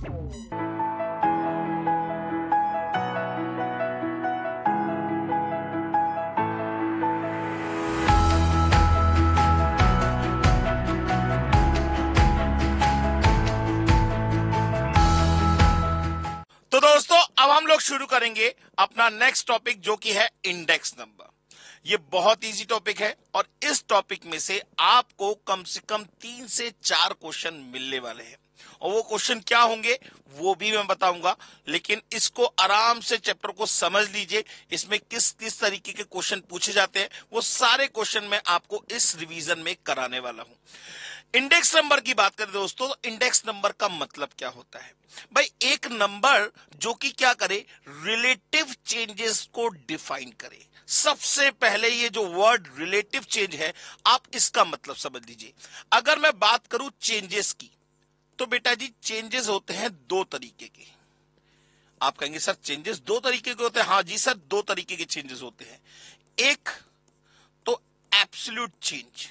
तो दोस्तों अब हम लोग शुरू करेंगे अपना नेक्स्ट टॉपिक जो कि है इंडेक्स नंबर। ये बहुत इजी टॉपिक है और इस टॉपिक में से आपको कम से कम 3 से 4 क्वेश्चन मिलने वाले हैं और वो क्वेश्चन क्या होंगे वो भी मैं बताऊंगा, लेकिन इसको आराम से चैप्टर को समझ लीजिए। इसमें किस किस तरीके के क्वेश्चन पूछे जाते हैं वो सारे क्वेश्चन मैं आपको इस रिवीजन में कराने वाला हूं। इंडेक्स नंबर की बात करें दोस्तों तो इंडेक्स नंबर का मतलब क्या होता है भाई? एक नंबर जो कि क्या करे, रिलेटिव चेंजेस को डिफाइन करे। सबसे पहले ये जो वर्ड रिलेटिव चेंज है आप इसका मतलब समझ लीजिए। अगर मैं बात करूं चेंजेस की तो बेटा जी चेंजेस होते हैं 2 तरीके के। आप कहेंगे सर चेंजेस 2 तरीके के होते हैं? हाँ जी सर, 2 तरीके के चेंजेस होते हैं। एक तो एब्सोल्यूट चेंज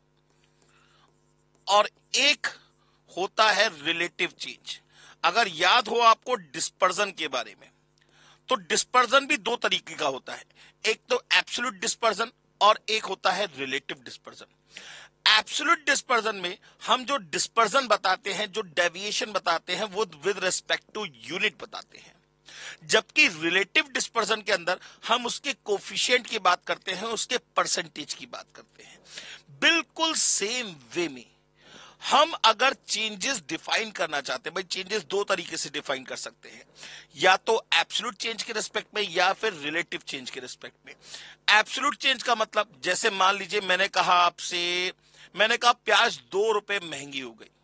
और एक होता है रिलेटिव चेंज। अगर याद हो आपको डिस्पर्जन के बारे में, तो डिस्पर्जन भी 2 तरीके का होता है। एक तो एब्सोल्यूट डिस्पर्जन और एक होता है रिलेटिव डिस्पर्जन। एब्सोल्यूट डिस्पर्जन में हम जो डिस्पर्जन बताते हैं, जो डेविएशन बताते हैं, वो विद रिस्पेक्ट टू यूनिट बताते हैं, जबकि रिलेटिव डिस्पर्जन के अंदर हम उसके कोफिशिएंट की बात करते हैं, उसके परसेंटेज की बात करते हैं। बिल्कुल सेम वे में हम अगर चेंजेस डिफाइन करना चाहते हैं, भाई चेंजेस 2 तरीके से डिफाइन कर सकते हैं, या तो एब्सोल्यूट चेंज के रिस्पेक्ट में या फिर रिलेटिव चेंज के रिस्पेक्ट में। एब्सोल्यूट चेंज का मतलब जैसे मान लीजिए मैंने कहा प्याज 2 रुपए महंगी हो गई,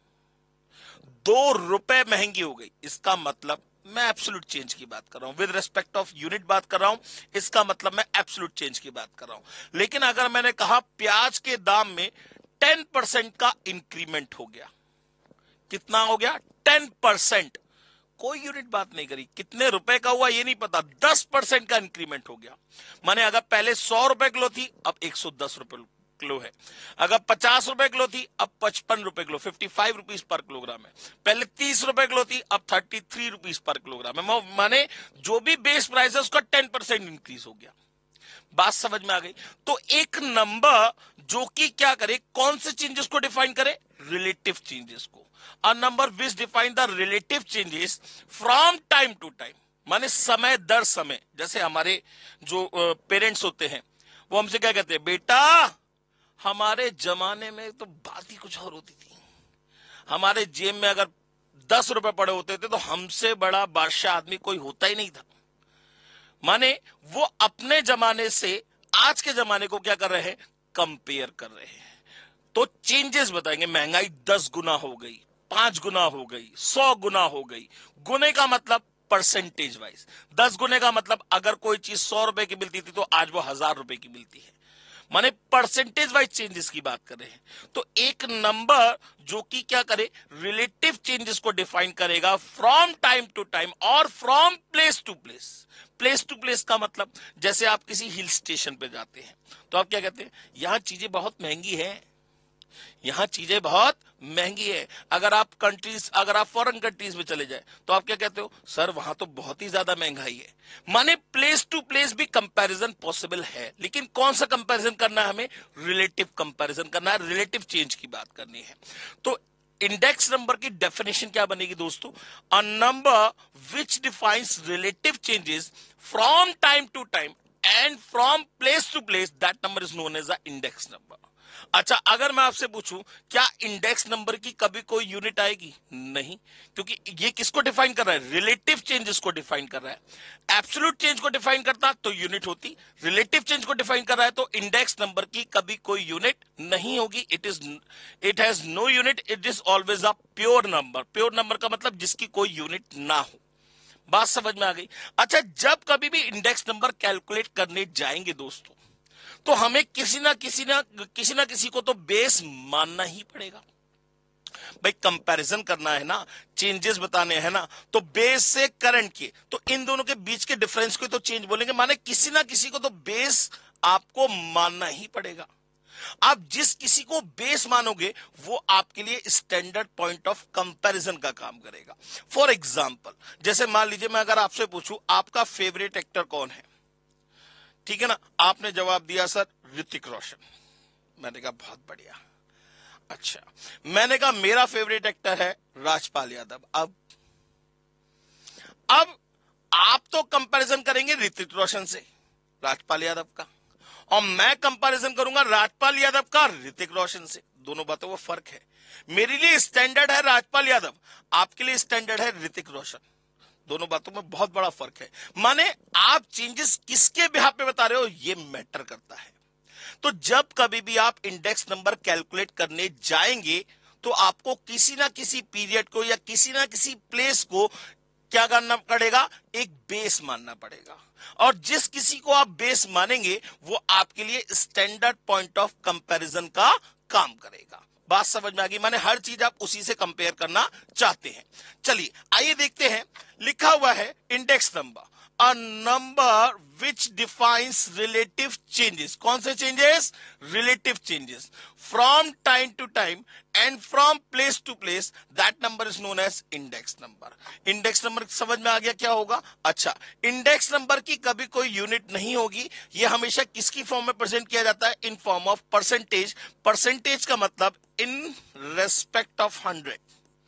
2 रुपए महंगी हो गई, इसका मतलब मैं एब्सोल्यूट चेंज की बात कर रहा हूं, विद रिस्पेक्ट ऑफ यूनिट बात कर रहा हूं, इसका मतलब मैं एब्सोल्यूट चेंज की बात कर रहा हूं। लेकिन अगर मैंने कहा प्याज के दाम में 10% का इंक्रीमेंट हो गया, कितना हो गया? 10%। कोई यूनिट बात नहीं करी, कितने रुपए का हुआ ये नहीं पता, 10% का इंक्रीमेंट हो गया। माने अगर पहले 100 रुपए किलो थी अब 110 रुपए किलो है, अगर 50 रुपए किलो थी अब 55 रुपए किलो, 55 रुपीज पर किलोग्राम है। पहले 30 रुपए किलो थी अब 33 रुपीज पर किलोग्राम है। माने जो भी बेस प्राइस है उसका 10% इंक्रीज हो गया। बात समझ में आ गई? तो एक नंबर जो कि क्या करे, कौन से चेंजेस को डिफाइन करे? रिलेटिव चेंजेस को। A number which define the relative changes from time to time, माने समय दर समय। जैसे हमारे जो पेरेंट्स होते हैं वो हमसे क्या कहते हैं, बेटा हमारे जमाने में तो बात ही कुछ और होती थी, हमारे जेब में अगर 10 रुपए पड़े होते थे तो हमसे बड़ा बादशाह आदमी कोई होता ही नहीं था। माने वो अपने जमाने से आज के जमाने को क्या कर रहे हैं, कंपेयर कर रहे हैं। तो चेंजेस बताएंगे, महंगाई 10 गुना हो गई, 5 गुना हो गई, 100 गुना हो गई। गुने का मतलब परसेंटेज वाइज, 10 गुने का मतलब अगर कोई चीज 100 रुपए की मिलती थी तो आज वो 1000 रुपए की मिलती है। माने परसेंटेज वाइज चेंजेस की बात कर रहे हैं। तो एक नंबर जो कि क्या करे, रिलेटिव चेंजेस को डिफाइन करेगा फ्रॉम टाइम टू टाइम और from place to place. Place to place का मतलब जैसे आप किसी हिल स्टेशन पे जाते हैं तो आप क्या कहते हैं, यहां चीजें बहुत महंगी है, यहां चीजें बहुत महंगी है। अगर आप फॉरेन कंट्रीज में चले जाए तो आप क्या कहते हो, सर वहां तो बहुत ही ज्यादा महंगाई है। माने प्लेस टू प्लेस भी कंपैरिजन पॉसिबल है, लेकिन कौन सा कंपैरिजन करना है हमें? रिलेटिव कंपैरिजन करना है, रिलेटिव चेंज की बात करनी है। तो इंडेक्स नंबर की डेफिनेशन क्या बनेगी दोस्तों? A number which defines relative changes from time to time and from place to place, that number is known as a index number. अच्छा, अगर मैं आपसे पूछूं क्या इंडेक्स नंबर की कभी कोई यूनिट आएगी? नहीं, क्योंकि ये किसको डिफाइन कर रहा है? रिलेटिव चेंजेस को डिफाइन कर रहा है। एब्सोल्यूट चेंज को डिफाइन करता तो यूनिट होती, रिलेटिव चेंज को डिफाइन कर रहा है तो इंडेक्स नंबर की कभी कोई यूनिट नहीं होगी। It has no unit, it is always a pure number. Pure number का मतलब जिसकी कोई यूनिट ना हो। बात समझ में आ गई? अच्छा, जब कभी भी इंडेक्स नंबर कैलकुलेट करने जाएंगे दोस्तों तो हमें किसी ना किसी को तो बेस मानना ही पड़ेगा। भाई कंपैरिजन करना है ना, चेंजेस बताने हैं ना, तो बेस से करंट के, तो इन दोनों के बीच के डिफरेंस को तो चेंज बोलेंगे। माने किसी ना किसी को तो बेस आपको मानना ही पड़ेगा। आप जिस किसी को बेस मानोगे वो आपके लिए स्टैंडर्ड पॉइंट ऑफ कंपैरिजन का काम करेगा। फॉर एग्जांपल, जैसे मान लीजिए मैं अगर आपसे पूछूं आपका फेवरेट एक्टर कौन है, ठीक है ना, आपने जवाब दिया सर ऋतिक रोशन। मैंने कहा बहुत बढ़िया। अच्छा, मैंने कहा मेरा फेवरेट एक्टर है राजपाल यादव। अब आप तो कंपैरिजन करेंगे ऋतिक रोशन से राजपाल यादव का, और मैं कंपैरिजन करूंगा राजपाल यादव का ऋतिक रोशन से। दोनों बातों में फर्क है। मेरे लिए स्टैंडर्ड है राजपाल यादव, आपके लिए स्टैंडर्ड है ऋतिक रोशन। दोनों बातों में बहुत बड़ा फर्क है। माने आप चेंजेस किसके बिहाफ पे बता रहे हो ये मैटर करता है। तो जब कभी भी आप इंडेक्स नंबर कैलकुलेट करने जाएंगे तो आपको किसी ना किसी पीरियड को या किसी ना किसी प्लेस को क्या करना पड़ेगा, एक बेस मानना पड़ेगा। और जिस किसी को आप बेस मानेंगे वो आपके लिए स्टैंडर्ड पॉइंट ऑफ कंपैरिजन का काम करेगा। बात समझ में आ गई? माने हर चीज आप उसी से कंपेयर करना चाहते हैं। चलिए आइए देखते हैं, लिखा हुआ है index number, a number which defines relative changes. कौन से changes? Relative changes from time to time and from place to place, that number is known as index number. Index number समझ में आ गया क्या होगा? अच्छा, इंडेक्स नंबर की कभी कोई यूनिट नहीं होगी, ये हमेशा किसकी फॉर्म में प्रेजेंट किया जाता है? In form of percentage. Percentage का मतलब in respect of 100,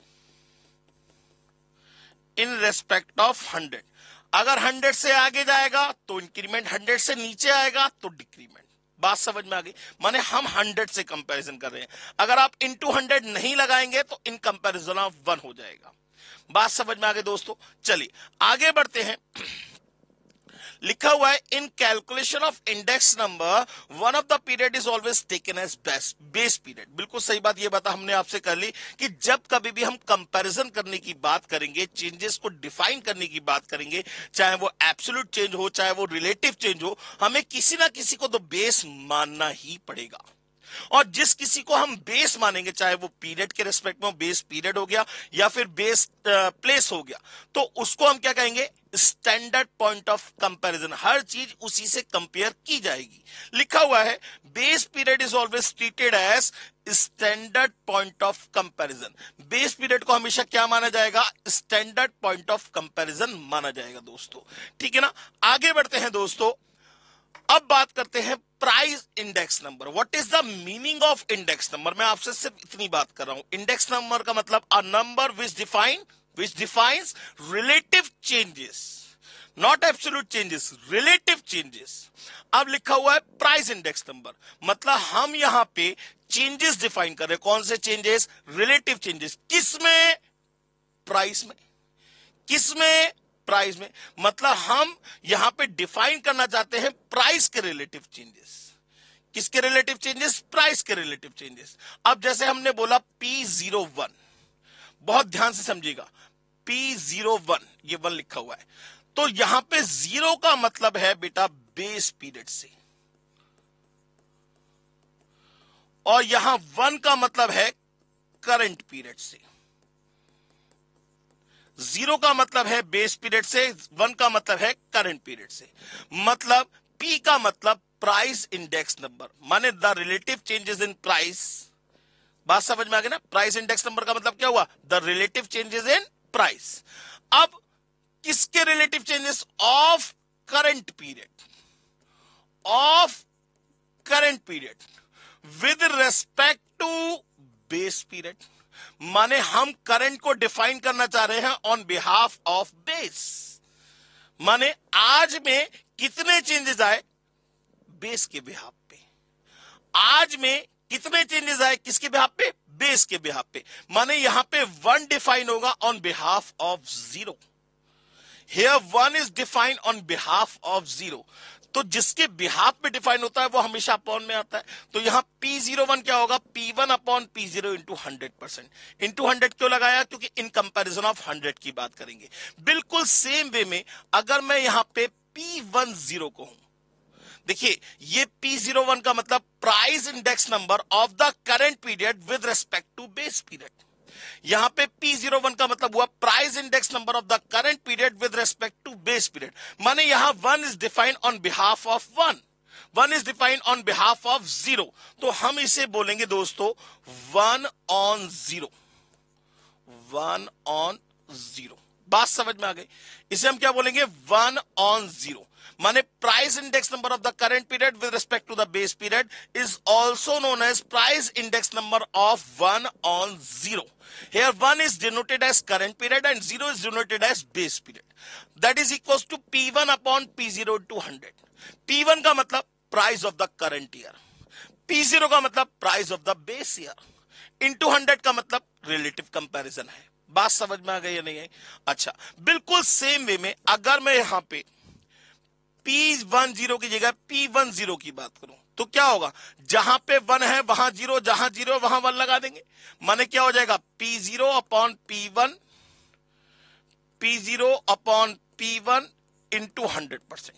in respect of 100। अगर 100 से आगे जाएगा तो इंक्रीमेंट, 100 से नीचे आएगा तो डिक्रीमेंट। बात समझ में आ गई? माने हम 100 से कंपैरिजन कर रहे हैं। अगर आप इनटू 100 नहीं लगाएंगे तो इन कंपैरिजन ऑफ 1 हो जाएगा। बात समझ में आ गई दोस्तों? चलिए आगे बढ़ते हैं। लिखा हुआ है in calculation of index number one of the period is always taken as base period. बिल्कुल सही बात, ये बात हमने आपसे कर ली कि जब कभी भी हम कंपैरिजन करने की बात करेंगे, चेंजेस को डिफाइन करने की बात करेंगे, चाहे वो एब्सोल्यूट चेंज हो चाहे वो रिलेटिव चेंज हो, हमें किसी ना किसी को तो बेस मानना ही पड़ेगा। और जिस किसी को हम बेस मानेंगे, चाहे वो पीरियड के रिस्पेक्ट में बेस पीरियड हो गया या फिर बेस प्लेस हो गया, तो उसको हम क्या कहेंगे? Standard point of comparison. हर चीज उसी से कंपेयर की जाएगी। लिखा हुआ है base period is always treated as standard point of comparison. Base period को हमेशा क्या माना जाएगा? स्टैंडर्ड पॉइंट ऑफ कंपैरिजन माना जाएगा दोस्तों। ठीक है ना? आगे बढ़ते हैं दोस्तों, अब बात करते हैं price index number. What is the meaning of index number? मैं आपसे सिर्फ इतनी बात कर रहा हूं। इंडेक्स नंबर का मतलब a number which defines relative changes, not absolute changes, relative changes। अब लिखा हुआ है प्राइस इंडेक्स नंबर, मतलब हम यहां पे चेंजेस डिफाइन कर रहे हैं। कौन से चेंजेस? Relative changes. किसमें? प्राइस में। किसमें? प्राइस में। मतलब हम यहां पे डिफाइन करना चाहते हैं प्राइस के रिलेटिव चेंजेस। किसके रिलेटिव चेंजेस? प्राइस के रिलेटिव चेंजेस। अब जैसे हमने बोला P01, बहुत ध्यान से समझिएगा, P01 ये 1 लिखा हुआ है, तो यहां पे 0 का मतलब है बेटा बेस पीरियड से, और यहां 1 का मतलब है करंट पीरियड से। 0 का मतलब है बेस पीरियड से, 1 का मतलब है करंट पीरियड से। मतलब P का मतलब प्राइस इंडेक्स नंबर, माने the relative changes in price. बात समझ में आ गई ना? प्राइस इंडेक्स नंबर का मतलब क्या हुआ? The relative changes in price. अब किसके relative changes? Of current period, of current period with respect to base period. माने हम करंट को डिफाइन करना चाह रहे हैं ऑन बिहाफ ऑफ बेस। माने आज में कितने चेंजेस आए? बेस के बिहाफ पे। आज में कितने चेंजेस आए? किसके बिहाफ पे? बेस के बिहाफ पे। माने यहां पे 1 डिफाइन होगा on behalf of 0। Here 1 is defined on behalf of 0। तो जिसके बिहाफ पे डिफाइन होता है वो हमेशा अपॉन में आता है। तो यहां P01 क्या होगा? P1 upon P0 into 100%। Into 100 क्यों लगाया? क्योंकि इन कंपैरिजन ऑफ 100 की बात करेंगे। बिल्कुल सेम वे में अगर मैं यहां पे P10 को हूं, देखिए ये P01 का मतलब price index number of the current period with respect to base period. यहां पे P01 का मतलब हुआ price index number of the current period with respect to base period. माने यहां 1 is defined on behalf of 1। 1 is defined on behalf of 0, तो हम इसे बोलेंगे दोस्तों 1 on 0, 1 on 0। बात समझ में आ गई? इसे हम क्या बोलेंगे? 1 on 0, माने price index number of the current period with respect to the base period is also known as price index number of 1 on 0। Here 1 is denoted as current period and 0 is denoted as base period. That is equals to P1 upon P0 into 100. P1 का मतलब price of the current year, P0 का मतलब price of the base year, into 100 का मतलब relative comparison है। बात समझ में आ गई या नहीं है? अच्छा, बिल्कुल सेम वे में अगर मैं यहां पे P10 की जगह P10 की बात करूं तो क्या होगा? जहां पे 1 है वहां 0, जहां 0 वहां 1 लगा देंगे, माने क्या हो जाएगा? P0 upon P1, P0 upon P1 into 100%।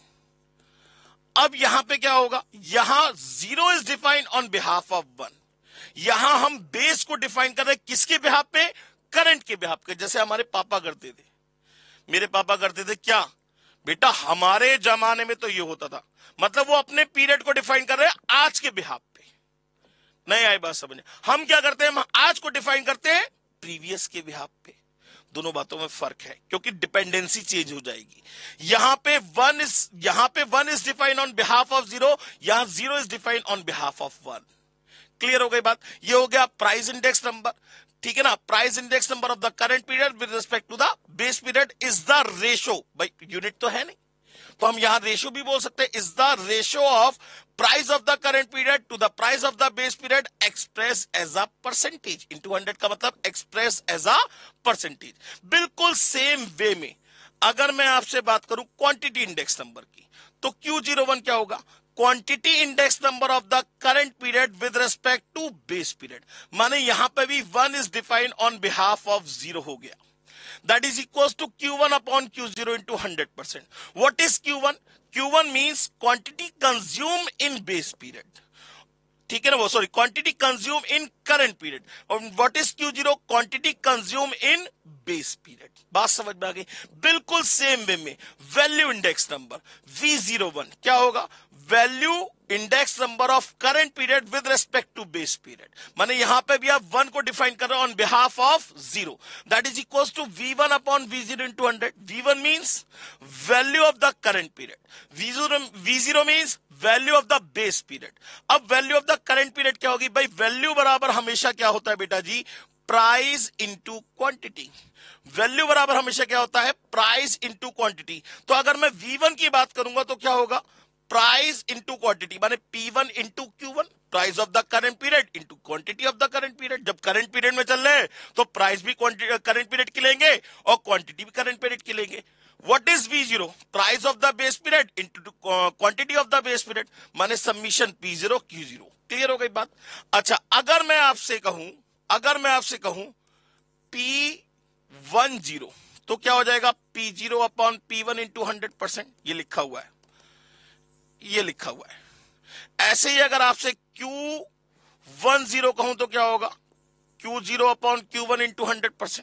अब यहां पे क्या होगा? यहां 0 is defined on behalf of 1, यहां हम बेस को डिफाइन कर रहे हैं किसके बिहाफ पे? करंट के बिहाफ पे। जैसे हमारे पापा करते थे, मेरे पापा करते थे क्या बेटा, हमारे जमाने में तो ये होता था, मतलब वो अपने पीरियड को डिफाइन कर रहे हैं आज के बिहाफ पे। नहीं आई बात समझ? हम क्या करते हैं? हम आज को डिफाइन करते हैं प्रीवियस के बिहाफ पे। दोनों बातों में फर्क है क्योंकि डिपेंडेंसी चेंज हो जाएगी। यहां पे 1 is define on behalf of 0, यहां 0 is define on behalf of 1। Clear हो गई बात? ये हो गया प्राइस इंडेक्स नंबर, ठीक है ना? Price index number of the current period with respect to the base period is the ratio, भाई यूनिट तो है नहीं तो हम यहां रेशो भी बोल सकते हैं, is the ratio of price of the current period to the price of the base period express as a percentage. Into 100 का मतलब एक्सप्रेस एज अ परसेंटेज। बिल्कुल सेम वे में अगर मैं आपसे बात करूं क्वांटिटी इंडेक्स नंबर की, तो Q01 क्या होगा? Quantity index number of the current period with respect to base period, माने यहां पे भी 1 is defined on behalf of 0 हो गया। That is equals to Q1 upon Q0 into 100%. What is Q1? Q1 means quantity consumed in base period. ठीक है ना? वो sorry, quantity consume in current period. और what is Q0? Quantity consume in base period. बात समझ में आ गई? बिल्कुल सेम वे में वैल्यू इंडेक्स नंबर V01 क्या होगा? Value index number of current period with respect to base period, माने यहां पे भी आप 1 को डिफाइन कर रहे हो on behalf of 0। That is equals to V1 upon V0 into 100। V1 means value of the current period, V0 means value of the base period. अब value of the current period क्या होगी? भाई value बराबर हमेशा क्या होता है बेटा जी? Price into quantity. वैल्यू बराबर हमेशा क्या होता है? Price into quantity. तो अगर मैं V1 की बात करूंगा तो क्या होगा? प्राइस इंटू क्वांटिटी, माने P1 into Q1, price of the current period into quantity of the current period. जब करंट पीरियड में चल रहे हैं तो प्राइस भी करंट पीरियड की लेंगे और क्वांटिटी भी करंट पीरियड की लेंगे। What is V0? Price of the base period into quantity of the base period, माने समीशन P0 Q0। क्लियर हो गई बात? अच्छा, अगर मैं आपसे कहूं P10 तो क्या हो जाएगा? P0 upon P1 into 100%। ये लिखा हुआ है। ऐसे ही अगर आपसे Q10 कहूं तो क्या होगा? Q0 upon Q1 into 100%।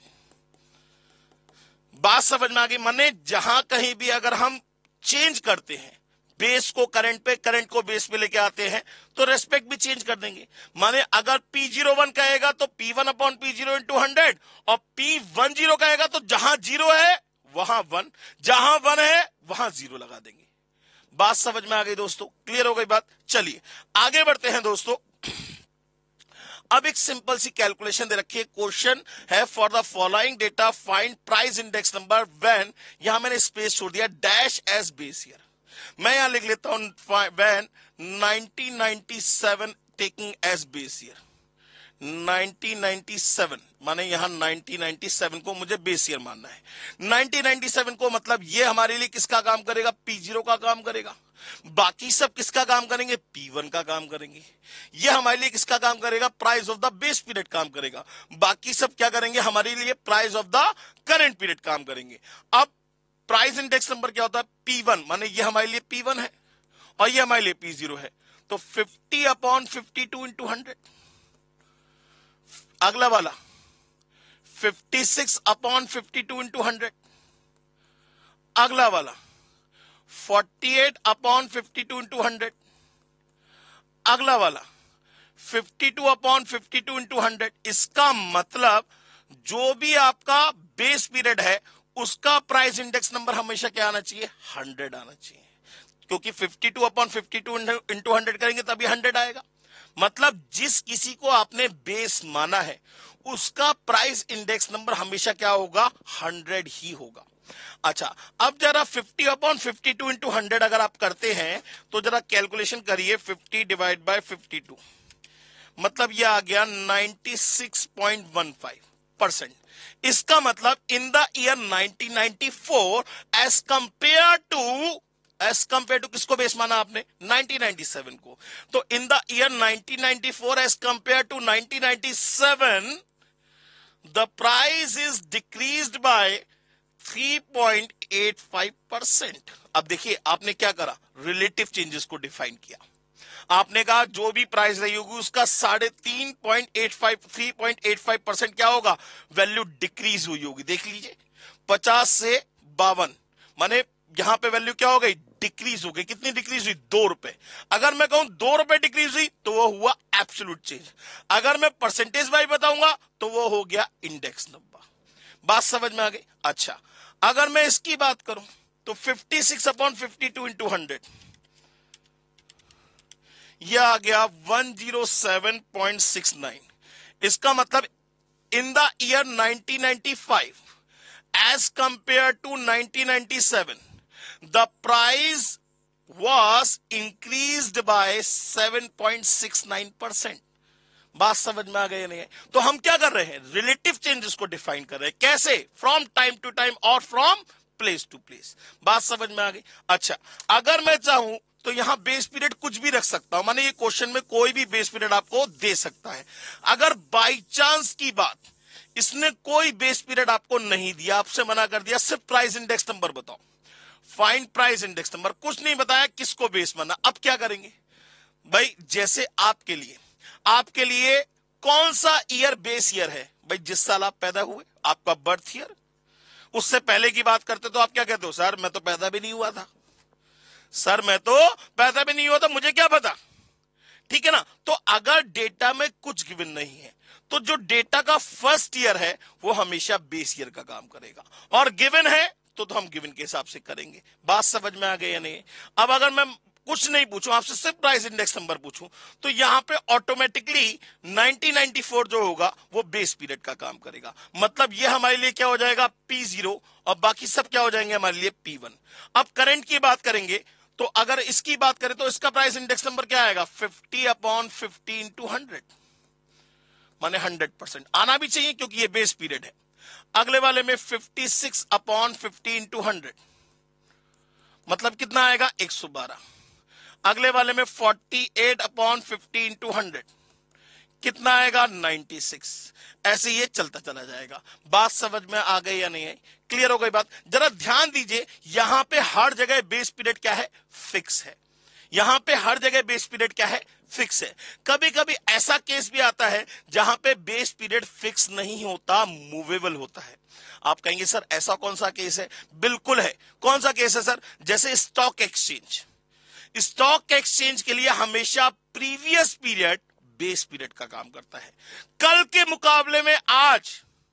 बात समझ में आ गई? माने जहां कहीं भी अगर हम चेंज करते हैं बेस को करंट पे, करंट को बेस पे लेके आते हैं तो रेस्पेक्ट भी चेंज कर देंगे। माने अगर P01 कहेगा तो P1 अपॉन P0 इंटू 100 और P10 कहेगा तो जहां 0 है वहां 1, जहां 1 है वहां 0 लगा देंगे। बात समझ में आ गई दोस्तों? क्लियर हो गई बात? चलिए आगे बढ़ते हैं दोस्तों। अब एक सिंपल सी कैलकुलेशन दे रखी है। क्वेश्चन है for the following data find price index number when, यहां मैंने स्पेस छोड़ दिया, डैश एज बेस ईयर। मैं यहां लिख लेता हूं when 1997 taking as base year. 1997 माने यहां 1997 को मुझे बेस ईयर मानना है। 1997 को मतलब ये हमारे लिए किसका काम करेगा? P0 का काम करेगा। बाकी सब किसका काम करेंगे? P1 का काम करेंगे। ये हमारे लिए किसका काम करेगा? Price of the base period काम करेगा। बाकी सब क्या करेंगे? हमारे लिए price of the current period काम करेंगे। अब प्राइस इंडेक्स नंबर क्या होता है? P1, माने ये हमारे लिए P1 है और ये हमारे लिए P0 है। तो 50 अपॉन 52 इंटू 100। अगला वाला 56 अपॉन 52 इंटू 100। अगला वाला 48 अपॉन 52 इंटू 100। अगला वाला 52 अपॉन 52 इंटू 100, इसका मतलब जो भी आपका बेस पीरियड है उसका प्राइस इंडेक्स नंबर हमेशा क्या आना चाहिए, 100 आना चाहिए, क्योंकि 52 अपॉन 52 इंटू 100 करेंगे तभी 100 आएगा। मतलब जिस किसी को आपने बेस माना है उसका प्राइस इंडेक्स नंबर हमेशा क्या होगा, 100 ही होगा। अच्छा, अब जरा 50 अपॉन 52 इंटू 100 अगर आप करते हैं तो जरा कैलकुलेशन करिए, 50 डिवाइड बाय 52, मतलब यह आ गया 96.15%। इसका मतलब in the year 1994 as compare to किसको बेस माना आपने, 1997 को, तो in the year 1994 as compare to 1997 the price is decreased by 3.85%। अब देखिए आपने क्या करा, रिलेटिव चेंजेस को डिफाइन किया। आपने कहा जो भी प्राइस रही होगी उसका 3.85% क्या होगा, वैल्यू डिक्रीज हुई होगी। देख लीजिए 50 से 52, माने यहां पे वैल्यू क्या हो गई, डिक्रीज हो गई। कितनी डिक्रीज हुई, 2 रुपए। अगर मैं कहूं 2 रुपए डिक्रीज हुई तो वो हुआ एब्सोल्यूट चेंज। अगर मैं परसेंटेज वाइज बताऊंगा तो वो हो गया इंडेक्स नंबर। बात समझ में आ गई। अच्छा, अगर मैं इसकी बात करूं तो 56 अपॉन 52 इंटू 100, यह आ गया 107.69। इसका मतलब in the year 1995 as compare to 1997 the price was increased by 7.69%। बात समझ में आ गई नहीं है? तो हम क्या कर रहे हैं, रिलेटिव चेंजेस को डिफाइन कर रहे हैं। कैसे, फ्रॉम टाइम टू टाइम और फ्रॉम प्लेस टू प्लेस। बात समझ में आ गई। अच्छा, अगर मैं चाहूं तो यहां बेस पीरियड कुछ भी रख सकता हूं, माने ये क्वेश्चन में कोई भी बेस पीरियड आपको दे सकता है। अगर बाई चांस की बात इसने कोई बेस पीरियड आपको नहीं दिया, आपसे मना कर दिया, सिर्फ प्राइस इंडेक्स नंबर बताओ, फाइंड प्राइस इंडेक्स नंबर, कुछ नहीं बताया किसको बेस माना, अब क्या करेंगे भाई, जैसे आपके लिए कौन सा ईयर बेस ईयर है भाई, जिस साल आप पैदा हुए, आपका बर्थ ईयर। उससे पहले की बात करते तो आप क्या कहते हो, सर मैं तो पैदा भी नहीं हुआ था, सर मैं तो पैदा भी नहीं हुआ था, मुझे क्या पता। ठीक है ना। तो अगर डेटा में कुछ गिवन नहीं है तो जो डेटा का फर्स्ट ईयर है वो हमेशा बेस ईयर का काम करेगा, और गिवन है तो हम गिवन के हिसाब से करेंगे। बात समझ में आ गई या नहीं। अब अगर मैं कुछ नहीं पूछूं, आपसे सिर्फ प्राइस इंडेक्स नंबर पूछूं, तो यहां पे ऑटोमेटिकली 1994 जो होगा वो बेस पीरियड का काम करेगा। मतलब ये हमारे लिए क्या हो जाएगा, P0, और बाकी सब क्या हो जाएंगे हमारे लिए P1। अब करंट की बात करेंगे तो अगर इसकी बात करें तो इसका प्राइस इंडेक्स नंबर क्या आएगा, 50 अपॉन 50 इंटू 100, माने 100% आना भी चाहिए क्योंकि ये बेस पीरियड है। अगले वाले में 56 अपॉन 50 इंटू 100, मतलब कितना आएगा, 112। अगले वाले में 48 अपॉन 50 इंटू 100, कितना आएगा, 96। ऐसे ये चलता चला जाएगा। बात समझ में आ गई या नहीं है, क्लियर हो गई बात। जरा ध्यान दीजिए, यहां पे हर जगह बेस पीरियड क्या है, फिक्स है। यहां पे हर जगह बेस पीरियड क्या है, फिक्स है। कभी कभी ऐसा केस भी आता है जहां पे बेस पीरियड फिक्स नहीं होता, मूवेबल होता है। आप कहेंगे सर ऐसा कौन सा केस है, बिल्कुल है। कौन सा केस है सर, जैसे स्टॉक एक्सचेंज। स्टॉक एक्सचेंज के लिए हमेशा प्रीवियस पीरियड बेस पीरियड का काम करता है। कल के मुकाबले में आज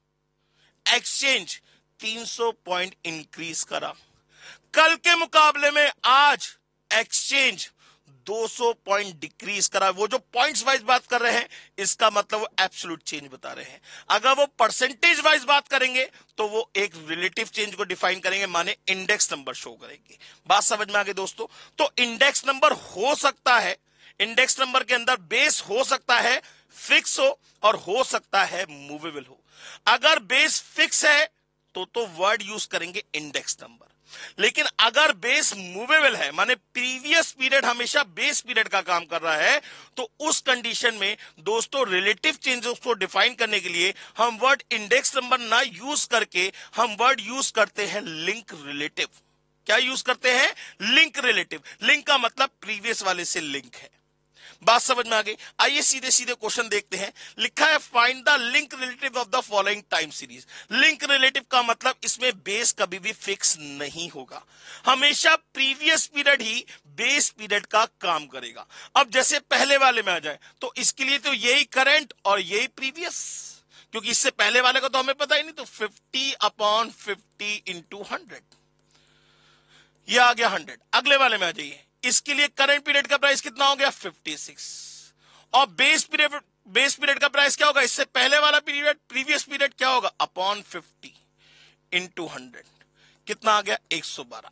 एक्सचेंज 300 पॉइंट इंक्रीज करा, कल के मुकाबले में आज एक्सचेंज 200 पॉइंट डिक्रीज करा। वो जो पॉइंट्स वाइज बात कर रहे हैं इसका मतलब वो एब्सोल्यूट चेंज बता रहे हैं। अगर वो परसेंटेज वाइज बात करेंगे तो वो एक रिलेटिव चेंज को डिफाइन करेंगे, माने इंडेक्स नंबर शो करेंगे। बात समझ में आ गई दोस्तों। तो इंडेक्स नंबर हो सकता है, इंडेक्स नंबर के अंदर बेस हो सकता है फिक्स हो और सकता है मूवेबल हो। अगर बेस फिक्स है तो वर्ड यूज करेंगे इंडेक्स नंबर, लेकिन अगर बेस मूवेबल है, माने प्रीवियस पीरियड हमेशा बेस पीरियड का काम कर रहा है, तो उस कंडीशन में दोस्तों रिलेटिव चेंजेस को डिफाइन करने के लिए हम वर्ड इंडेक्स नंबर ना यूज करके हम वर्ड यूज करते हैं लिंक रिलेटिव। क्या यूज करते हैं, लिंक रिलेटिव। लिंक का मतलब प्रीवियस वाले से लिंक है। बात समझ में आ गई। आइए सीधे सीधे क्वेश्चन देखते हैं। लिखा है find the link relative of the following time series. Link relative का मतलब इसमें बेस कभी भी फिक्स नहीं होगा, हमेशा प्रीवियस पीरियड ही बेस पीरियड का काम करेगा। अब जैसे पहले वाले में आ जाए तो इसके लिए तो यही करंट और यही प्रीवियस, क्योंकि इससे पहले वाले का तो हमें पता ही नहीं, तो 50/50 इंटू 100, ये आ गया 100। अगले वाले में आ जाइए, इसके लिए करंट पीरियड का प्राइस कितना हो गया 56, और बेस पीरियड का प्राइस क्या होगा, इससे पहले वाला पीरियड प्रीवियस पीरियड क्या होगा अपॉन 50 इंटू 100, कितना आ गया 112।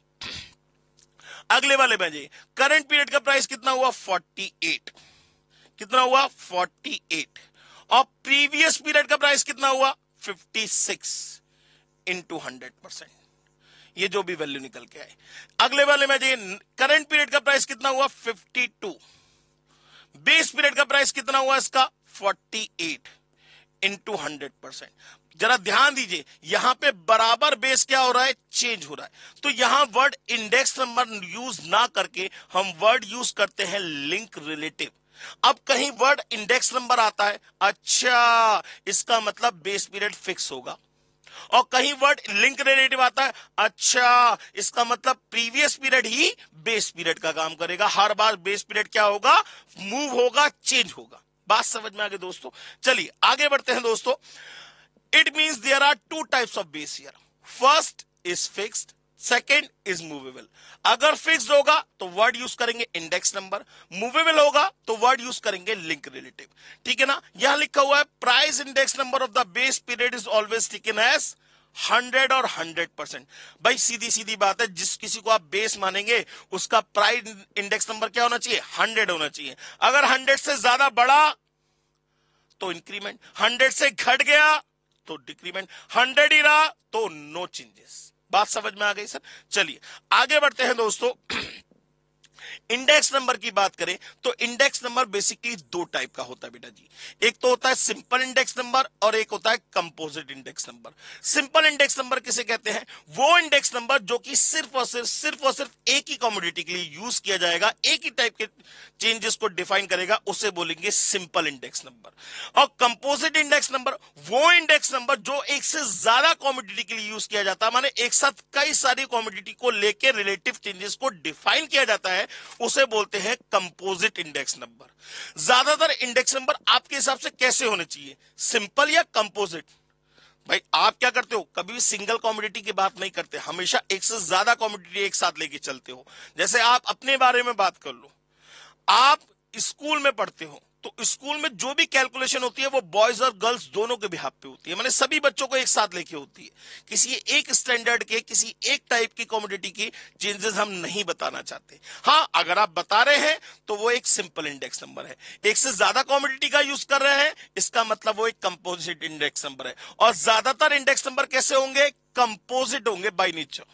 अगले वाले में आ जाइए, करंट पीरियड का प्राइस कितना हुआ 48, कितना हुआ 48, और प्रीवियस पीरियड का प्राइस कितना हुआ 56 इंटू 100%, ये जो भी वैल्यू निकल के आए। अगले वाले में जाइए, करंट पीरियड का प्राइस कितना हुआ 52, बेस पीरियड का प्राइस कितना हुआ इसका 48 इंटू 100%। जरा ध्यान दीजिए, यहां पे बराबर बेस क्या हो रहा है, चेंज हो रहा है, तो यहां वर्ड इंडेक्स नंबर यूज ना करके हम वर्ड यूज करते हैं लिंक रिलेटिव। अब कहीं वर्ड इंडेक्स नंबर आता है, अच्छा इसका मतलब बेस पीरियड फिक्स होगा, और कहीं वर्ड लिंक रिलेटिव आता है, अच्छा इसका मतलब प्रीवियस पीरियड ही बेस पीरियड का काम करेगा। हर बार बेस पीरियड क्या होगा, मूव होगा, चेंज होगा। बात समझ में आ गई दोस्तों। चलिए आगे बढ़ते हैं दोस्तों। It means there are two types of base here, first is fixed, second is movable. अगर फिक्स्ड होगा तो वर्ड यूज करेंगे इंडेक्स नंबर, मूवेबल होगा तो वर्ड यूज करेंगे लिंक रिलेटिव। ठीक है ना। यहां लिखा हुआ है price index number of the base period is always taken as 100 और 100%। भाई सीधी सीधी बात है, जिस किसी को आप बेस मानेंगे उसका प्राइस इंडेक्स नंबर क्या होना चाहिए 100 होना चाहिए। अगर 100 से ज्यादा बढ़ा तो इंक्रीमेंट, 100 से घट गया तो डिक्रीमेंट, 100 ही रहा तो नो चेंजेस। बात समझ में आ गई सर। चलिए आगे बढ़ते हैं दोस्तों। इंडेक्स नंबर की बात करें तो इंडेक्स नंबर बेसिकली दो टाइप का होता है बेटा जी। एक तो होता है सिंपल इंडेक्स नंबर और एक होता है composite index number. Simple index number किसे कहते हैं, वो इंडेक्स नंबर जो कि सिर्फ और सिर्फ एक ही कमोडिटी के लिए यूज किया जाएगा, एक ही टाइप के चेंजेस को डिफाइन करेगा, उसे बोलेंगे सिंपल इंडेक्स नंबर। और कंपोजिट इंडेक्स नंबर वो इंडेक्स नंबर जो एक से ज्यादा कमोडिटी के लिए यूज किया जाता है, माने एक साथ कई सारी कमोडिटी को लेकर रिलेटिव चेंजेस को डिफाइन किया जाता है, उसे बोलते हैं कंपोजिट इंडेक्स नंबर। ज्यादातर इंडेक्स नंबर आपके हिसाब से कैसे होने चाहिए, सिंपल या कंपोजिट? भाई आप क्या करते हो, कभी भी सिंगल कमोडिटी की बात नहीं करते, हमेशा एक से ज्यादा कमोडिटी एक साथ लेके चलते हो। जैसे आप अपने बारे में बात कर लो, आप स्कूल में पढ़ते हो तो स्कूल में जो भी कैलकुलेशन होती है वो बॉयज और गर्ल्स दोनों के बिहाफ पे होती है, माने सभी बच्चों को एक साथ लेके होती है। किसी एक स्टैंडर्ड के, किसी एक टाइप की कमोडिटी की चेंजेस हम नहीं बताना चाहते। हाँ अगर आप बता रहे हैं तो वो एक सिंपल इंडेक्स नंबर है। एक से ज्यादा कमोडिटी का यूज कर रहे हैं, इसका मतलब वो एक कंपोजिट इंडेक्स नंबर है। और ज्यादातर इंडेक्स नंबर कैसे होंगे, कंपोजिट होंगे बाय नेचर।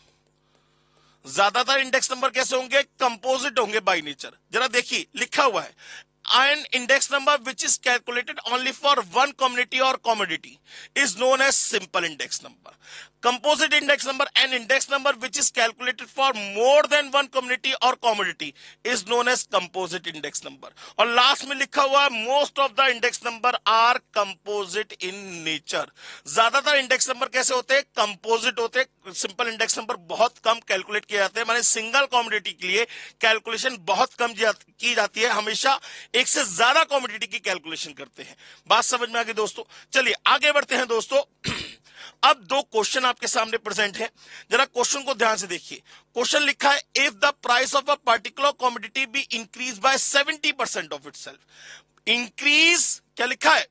ज्यादातर इंडेक्स नंबर कैसे होंगे, कंपोजिट होंगे बाय नेचर। जरा देखिए लिखा हुआ है, an index number which is calculated only for one community or commodity is known as simple index number. Composite index number, an index number which is calculated for more than one community or commodity is known as composite index number. और last में लिखा हुआ है most of the index number are composite in nature. ज्यादातर index number कैसे होते हैं, composite होते हैं। सिंपल इंडेक्स नंबर बहुत कम कैलकुलेट किए जाते हैं, माने सिंगल कमोडिटी के लिए कैलकुलेशन बहुत कम की जाती है, हमेशा एक से ज्यादा कमोडिटी की कैलकुलेशन करते हैं। बात समझ में आ गई दोस्तों। चलिए आगे बढ़ते हैं दोस्तों। अब दो क्वेश्चन आपके सामने प्रेजेंट है, जरा क्वेश्चन को ध्यान से देखिए। क्वेश्चन लिखा है if the price of a particular commodity be increase by 70% of itself. Increase क्या लिखा है,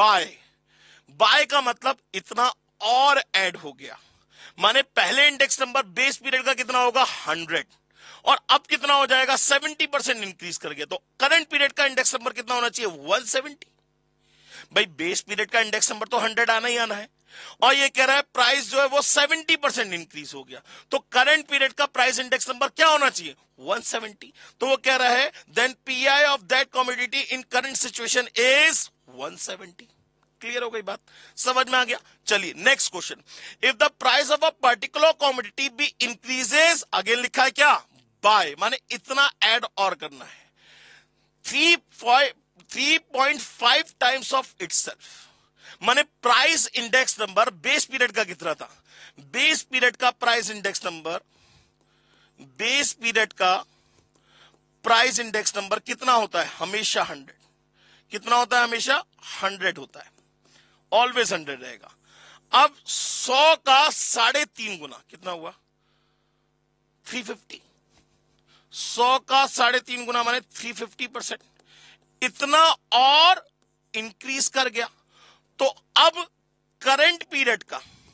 बाय का मतलब इतना और ऐड हो गया, माने पहले इंडेक्स नंबर बेस पीरियड का कितना होगा 100 और अब कितना हो जाएगा 70% इंक्रीज कर गया, तो करंट पीरियड का इंडेक्स नंबर कितना होना चाहिए 170। भाई बेस पीरियड का इंडेक्स नंबर तो 100 आना ही आना है, और ये कह रहा है प्राइस जो है वो 70% इंक्रीज हो गया, तो करंट पीरियड का प्राइस इंडेक्स नंबर क्या होना चाहिए 170। तो वो कह रहा है then PI of that commodity in current situation is 170। Clear हो गई बात, समझ में आ गया। चलिए next question, if the price of a particular commodity be increases, again लिखा है क्या बाय, माने इतना ऐड और करना है, 3.5 टाइम्स ऑफ इटसेल्फ। माने price index number base period का कितना था? बेस पीरियड का price index number, base period का प्राइस इंडेक्स नंबर कितना होता है? हमेशा 100। कितना होता है? हमेशा 100 होता है, ऑलवेज 100 रहेगा। अब 100 का 3.5 गुना कितना हुआ? 350। 100 का 3.5 गुना माने 350%। इतना और इंक्रीज कर गया। तो अब करंट पीरियड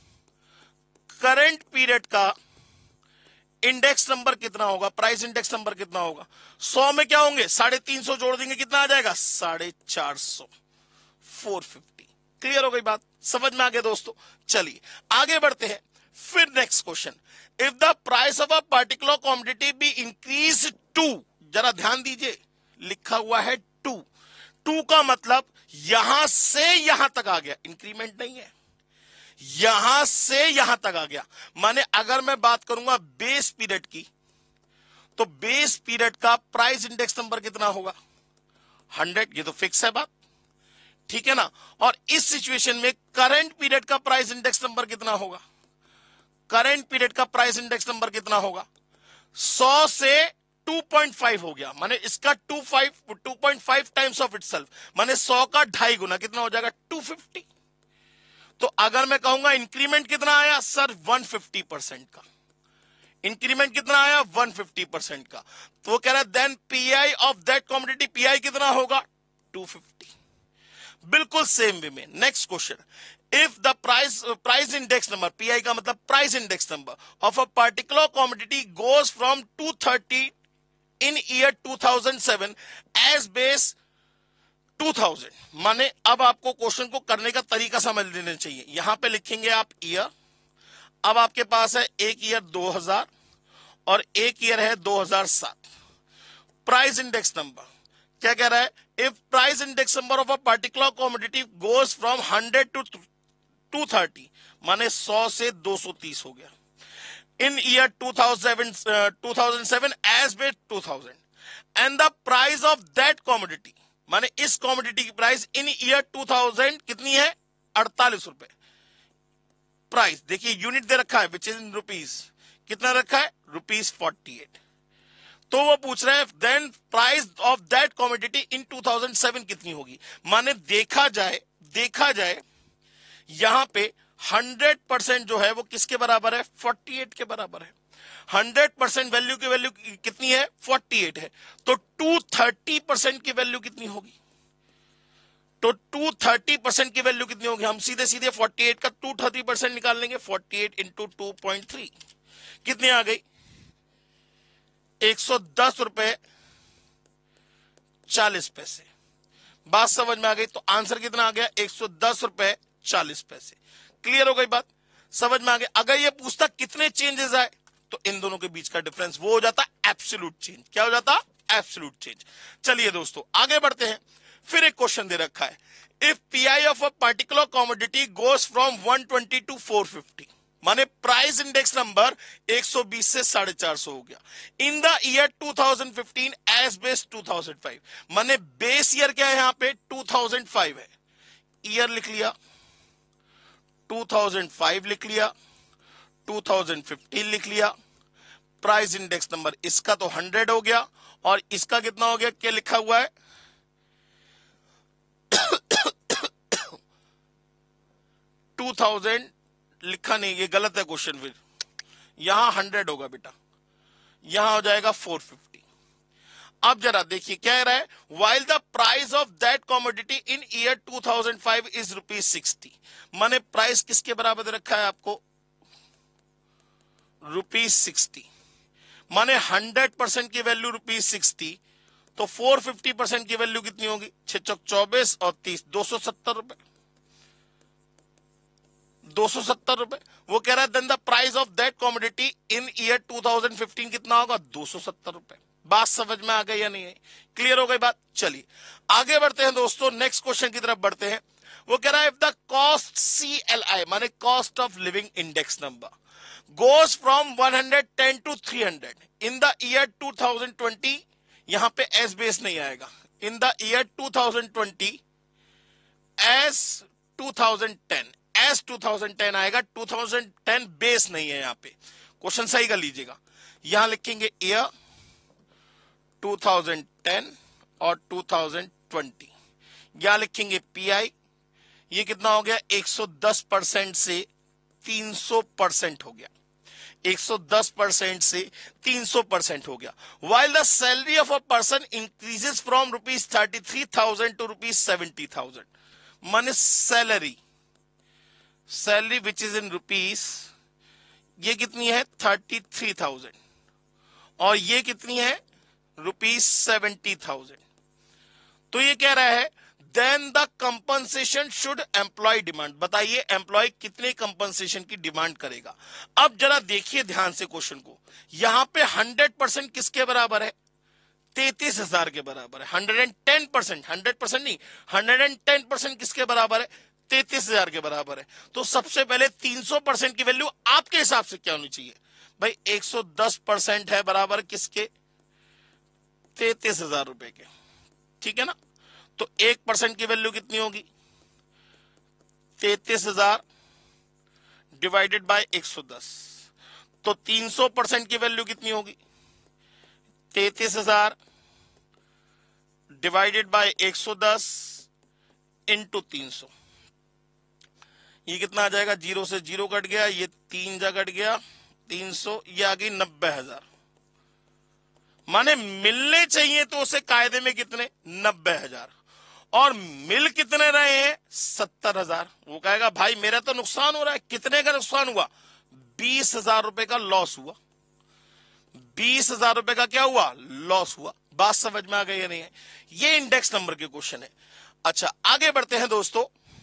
का इंडेक्स नंबर कितना होगा? प्राइस इंडेक्स नंबर कितना होगा? 100 में क्या होंगे? 350 जोड़ देंगे, कितना आ जाएगा? 450, 450। क्लियर हो गई बात? समझ में आ गया दोस्तों? चलिए आगे बढ़ते हैं। फिर next question, if the price of a particular commodity be increase to, जरा ध्यान दीजिए, लिखा हुआ है टू। टू का मतलब यहां से यहां तक आ गया, इंक्रीमेंट नहीं है, यहां से यहां तक आ गया। माने अगर मैं बात करूंगा बेस पीरियड की, तो बेस पीरियड का प्राइस इंडेक्स नंबर कितना होगा? 100। ये तो फिक्स है बात, ठीक है ना। और इस सिचुएशन में करंट पीरियड का प्राइस इंडेक्स नंबर कितना होगा? करंट पीरियड का प्राइस इंडेक्स नंबर कितना होगा? 100 से 2.5 हो गया, माने इसका 2.5 टाइम्स ऑफ इटसेल्फ, माने 100 का 2.5 गुना, कितना हो जाएगा? 250। तो अगर मैं कहूंगा इंक्रीमेंट कितना आया सर? 150% का। इंक्रीमेंट कितना आया? 150% का। तो वो कह रहा है then PI of that commodity, PI कितना होगा? 250। बिल्कुल सेम वे में next question, if the price index number, PI का मतलब price index number of a particular commodity goes from 230 in year 2007 as base 2000। माने अब आपको क्वेश्चन को करने का तरीका समझ लेना चाहिए। यहां पे लिखेंगे आप ईयर, अब आपके पास है एक ईयर 2000 और एक ईयर है 2007। प्राइस इंडेक्स नंबर क्या कह रहा है? If price index number of a particular commodity goes from 100 to 230, माने 100 से 230 हो गया। In year 2007 as base 2000 and the price of that commodity, माने इस कमोडिटी की प्राइस इन ईयर 2000 कितनी है? 48 रुपए। प्राइस देखिए यूनिट दे रखा है विच इज इन रुपीस, कितना रखा है? ₹48। तो वो पूछ रहे हैं then price of that commodity in 2007 कितनी होगी? माने देखा जाए यहां पे 100% जो है वो किसके बराबर है? 48 के बराबर है। 100% वैल्यू की वैल्यू कितनी है? 48 है। तो 230% की वैल्यू कितनी होगी? तो 230% की वैल्यू कितनी होगी? हम सीधे 48 का 230% निकाल लेंगे। 48 इंटू 2.3 कितनी आ गई? 110 रुपए 40 पैसे। बात समझ में आ गई? तो आंसर कितना आ गया? 110 रुपए 40 पैसे। क्लियर हो गई बात? समझ में आ गया? अगर ये पूछता कितने चेंजेस आए, तो इन दोनों के बीच का डिफरेंस वो हो जाता एब्सोल्यूट चेंज। क्या हो जाता? Absolute change. चलिए दोस्तों आगे बढ़ते हैं। फिर एक क्वेश्चन दे रखा है, if PI of a particular commodity goes from 120 to 450, माने प्राइस इंडेक्स नंबर 120 से 450 हो गया in the year 2015 as base 2005। माने बेस ईयर क्या है? यहां पे 2005 है, ईयर लिख लिया, 2005 लिख लिया, 2015 लिख लिया। प्राइस इंडेक्स नंबर इसका तो 100 हो गया और इसका कितना हो गया? क्या लिखा हुआ है? 2000 लिखा नहीं, ये गलत है क्वेश्चन। फिर यहां 100 होगा बेटा, यहां हो जाएगा 450। अब जरा देखिए क्या कह रहा है, while the price of that commodity in year 2005 is ₹60। माने प्राइस किसके बराबर दे रखा है आपको? ₹60। माने 100% की वैल्यू ₹60, तो 450% की वैल्यू कितनी होगी? 6 चौक 24 और 30, 270 रुपए। 270 रुपए। वो कह रहा है then the price of that commodity in year 2015 कितना होगा? 270 रुपए। बात समझ में आ गई या नहीं है? क्लियर हो गई बात? चलिए आगे बढ़ते हैं दोस्तों, नेक्स्ट क्वेश्चन की तरफ बढ़ते हैं। वो कह रहा है इफ द कॉस्ट CLI माने cost of living index number goes from 110 to 300 in the year 2020, यहां पे एस बेस नहीं आएगा, in the year 2020 as 2010, as 2010 आएगा, 2010 बेस नहीं है। यहां पे क्वेश्चन सही कर लीजिएगा, यहां लिखेंगे ईयर 2010 और 2020, यहां लिखेंगे पीआई, ये कितना हो गया 110% से 300% हो गया, 110% से 300% हो गया। While the salary of a person increases from ₹33,000 to ₹70,000, माने salary which is in rupees, ये कितनी है 33,000 और ये कितनी है ₹70,000। तो ये कह रहा है then the compensation should employ demand. बताइए एम्प्लॉय कितने कंपनसेशन की डिमांड करेगा। अब जरा देखिए ध्यान से क्वेश्चन को, यहां पे 100% किसके बराबर है 33,000 के बराबर है। 110%, 100% नहीं, 110% किसके बराबर है 33,000 के बराबर है। तो सबसे पहले 300% की वैल्यू आपके हिसाब से क्या होनी चाहिए भाई, 110% है बराबर किसके 33,000 रुपए के, ठीक है ना। तो 1% की वैल्यू कितनी होगी 33,000 डिवाइडेड बाय 110, तो 300% की वैल्यू कितनी होगी 33,000 डिवाइडेड बाय 110 इंटू 300, ये कितना आ जाएगा, 0 से 0 कट गया, ये 3 जा कट गया 300, ये आ गई 90,000। माने मिलने चाहिए तो उसे कायदे में कितने 90,000, और मिल कितने रहे हैं 70,000। वो कहेगा भाई मेरा तो नुकसान हो रहा है, कितने का नुकसान हुआ 20,000 रुपए का लॉस हुआ, 20,000 रुपए का क्या हुआ लॉस हुआ। बात समझ में आ गई या नहीं है, ये इंडेक्स नंबर के क्वेश्चन है। अच्छा आगे बढ़ते हैं दोस्तों,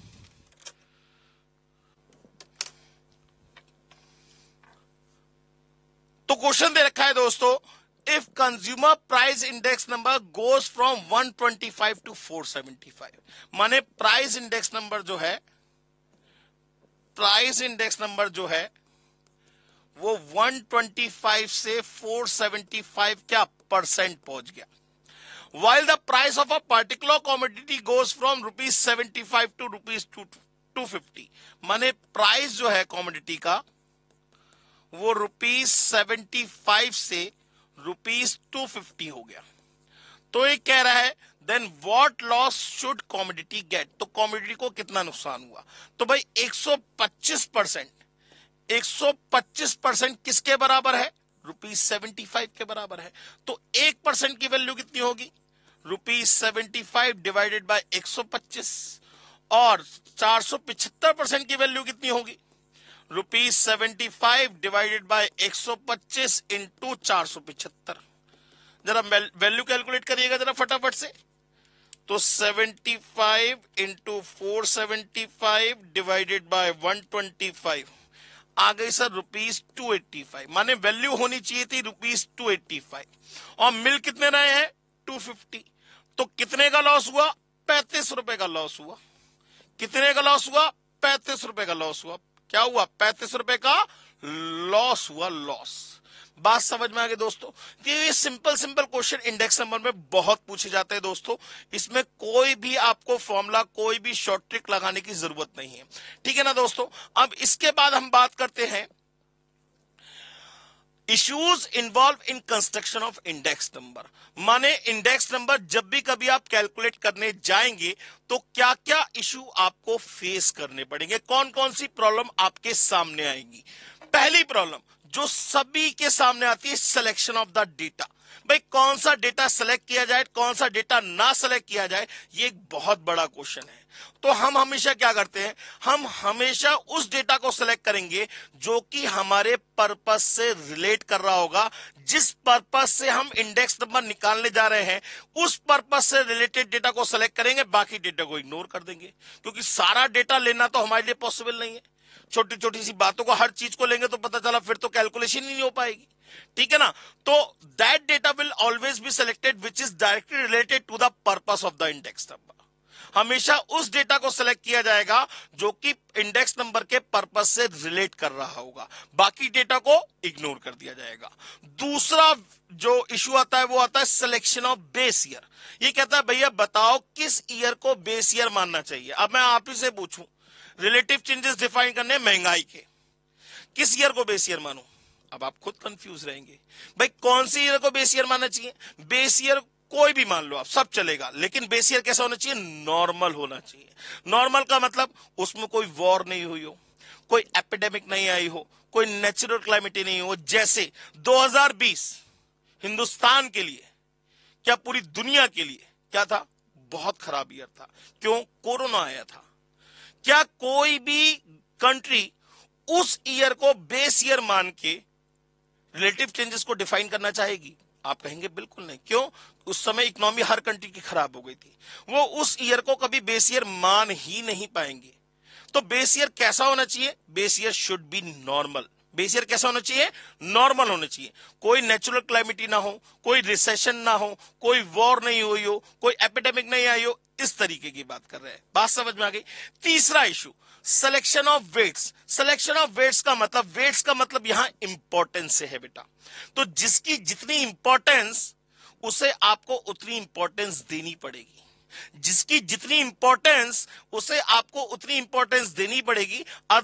तो क्वेश्चन दे रखा है दोस्तों, if consumer price index number goes from 125 to 475, माने प्राइस इंडेक्स नंबर जो है, प्राइस इंडेक्स नंबर जो है वो 125 से 475 क्या परसेंट पहुंच गया। While the price of a particular commodity goes from ₹75 to ₹250, माने प्राइस जो है कॉमोडिटी का वो ₹75 से ₹250 हो गया। तो ये कह रहा है then what loss should commodity get, तो कॉमोडिटी को कितना नुकसान हुआ। तो भाई 125% किसके बराबर है ₹75 के बराबर है। तो 1% की वैल्यू कितनी होगी ₹75 डिवाइडेड बाय 125, और 475% की वैल्यू कितनी होगी ₹75 डिवाइडेड बाय 125 इंटू 475। जरा वैल्यू कैलकुलेट करिएगा जरा फटाफट से, तो 75 इंटू 475 डिवाइडेड बाय 125 आ गई सर ₹285, माने वैल्यू होनी चाहिए थी ₹285, और मिल कितने रहे हैं 250। तो कितने का लॉस हुआ 35 रुपए का लॉस हुआ, कितने का लॉस हुआ 35 रुपए का लॉस हुआ। क्या हुआ 35 रुपए का लॉस हुआ, लॉस। बात समझ में आ गई दोस्तों। ये सिंपल क्वेश्चन इंडेक्स नंबर में बहुत पूछे जाते हैं दोस्तों, इसमें कोई भी आपको फॉर्मूला कोई भी शॉर्ट ट्रिक लगाने की जरूरत नहीं है, ठीक है ना दोस्तों। अब इसके बाद हम बात करते हैं issues involve in construction of index number, माने इंडेक्स नंबर जब भी कभी आप कैलकुलेट करने जाएंगे तो क्या क्या इश्यू आपको फेस करने पड़ेंगे, कौन कौन सी प्रॉब्लम आपके सामने आएंगी। पहली प्रॉब्लम जो सभी के सामने आती है, सिलेक्शन ऑफ द डेटा। भाई कौन सा डेटा सेलेक्ट किया जाए, कौन सा डेटा ना सेलेक्ट किया जाए, ये एक बहुत बड़ा क्वेश्चन है। तो हम हमेशा क्या करते हैं, हम हमेशा उस डेटा को सेलेक्ट करेंगे जो कि हमारे पर्पस से रिलेट कर रहा होगा, जिस पर्पस से हम इंडेक्स नंबर निकालने जा रहे हैं उस पर्पस से रिलेटेड डेटा को सेलेक्ट करेंगे, बाकी डेटा को इग्नोर कर देंगे, क्योंकि सारा डेटा लेना तो हमारे लिए पॉसिबल नहीं है। छोटी छोटी सी बातों को, हर चीज को लेंगे तो पता चला फिर तो कैलकुलेशन ही नहीं हो पाएगी, ठीक है ना। तो that data will always be selected which is directly related to the purpose of the index number. हमेशा उस डेटा को सिलेक्ट किया जाएगा जो कि इंडेक्स नंबर के पर्पस से रिलेट कर रहा होगा, बाकी डेटा को इग्नोर कर दिया जाएगा। दूसरा जो इशू आता है वो आता है सिलेक्शन ऑफ बेस ईयर। ये कहता है भैया बताओ किस ईयर को बेस ईयर मानना चाहिए। अब मैं आप ही से पूछूं, रिलेटिव चेंजेस डिफाइन करने महंगाई के, किस ईयर को बेस ईयर मानूं? अब आप खुद कंफ्यूज रहेंगे, भाई कौन सी ईयर को बेस ईयर मानना चाहिए? बेस ईयर कोई भी मान लो आप, सब चलेगा, लेकिन बेस ईयर कैसा होना चाहिए? नॉर्मल होना चाहिए। नॉर्मल का मतलब उसमें कोई वॉर नहीं हुई हो, कोई एपिडेमिक नहीं आई हो, कोई नेचुरल क्लाइमेटी नहीं हो। जैसे 2020 हिंदुस्तान के लिए, क्या पूरी दुनिया के लिए क्या था? बहुत खराब ईयर था। क्यों? कोरोना आया था। क्या कोई भी कंट्री उस ईयर को बेस ईयर मान के रिलेटिव चेंजेस को डिफाइन करना चाहेगी? आप कहेंगे बिल्कुल नहीं। क्यों? उस समय इकोनॉमी हर कंट्री की खराब हो गई थी, वो उस ईयर को कभी बेस ईयर मान ही नहीं पाएंगे। तो बेस ईयर कैसा होना चाहिए? Base year should be normal. Base year कैसा होना चाहिए? नॉर्मल होना चाहिए। कोई नेचुरल क्लाइमेटी ना हो, कोई रिसेशन ना हो, कोई वॉर नहीं हुई हो, कोई एपिडेमिक नहीं आई हो, इस तरीके की बात कर रहे हैं। बात समझ में आ गई? तीसरा issue, selection of weights. Selection of weights का मतलब, वेट्स का मतलब यहां इंपॉर्टेंस से है बेटा। तो जिसकी जितनी इंपॉर्टेंस, उसे आपको उतनी इंपॉर्टेंस देनी पड़ेगी। जिसकी जितनी इंपॉर्टेंस, उसे आपको उतनी इंपॉर्टेंस देनी पड़ेगी।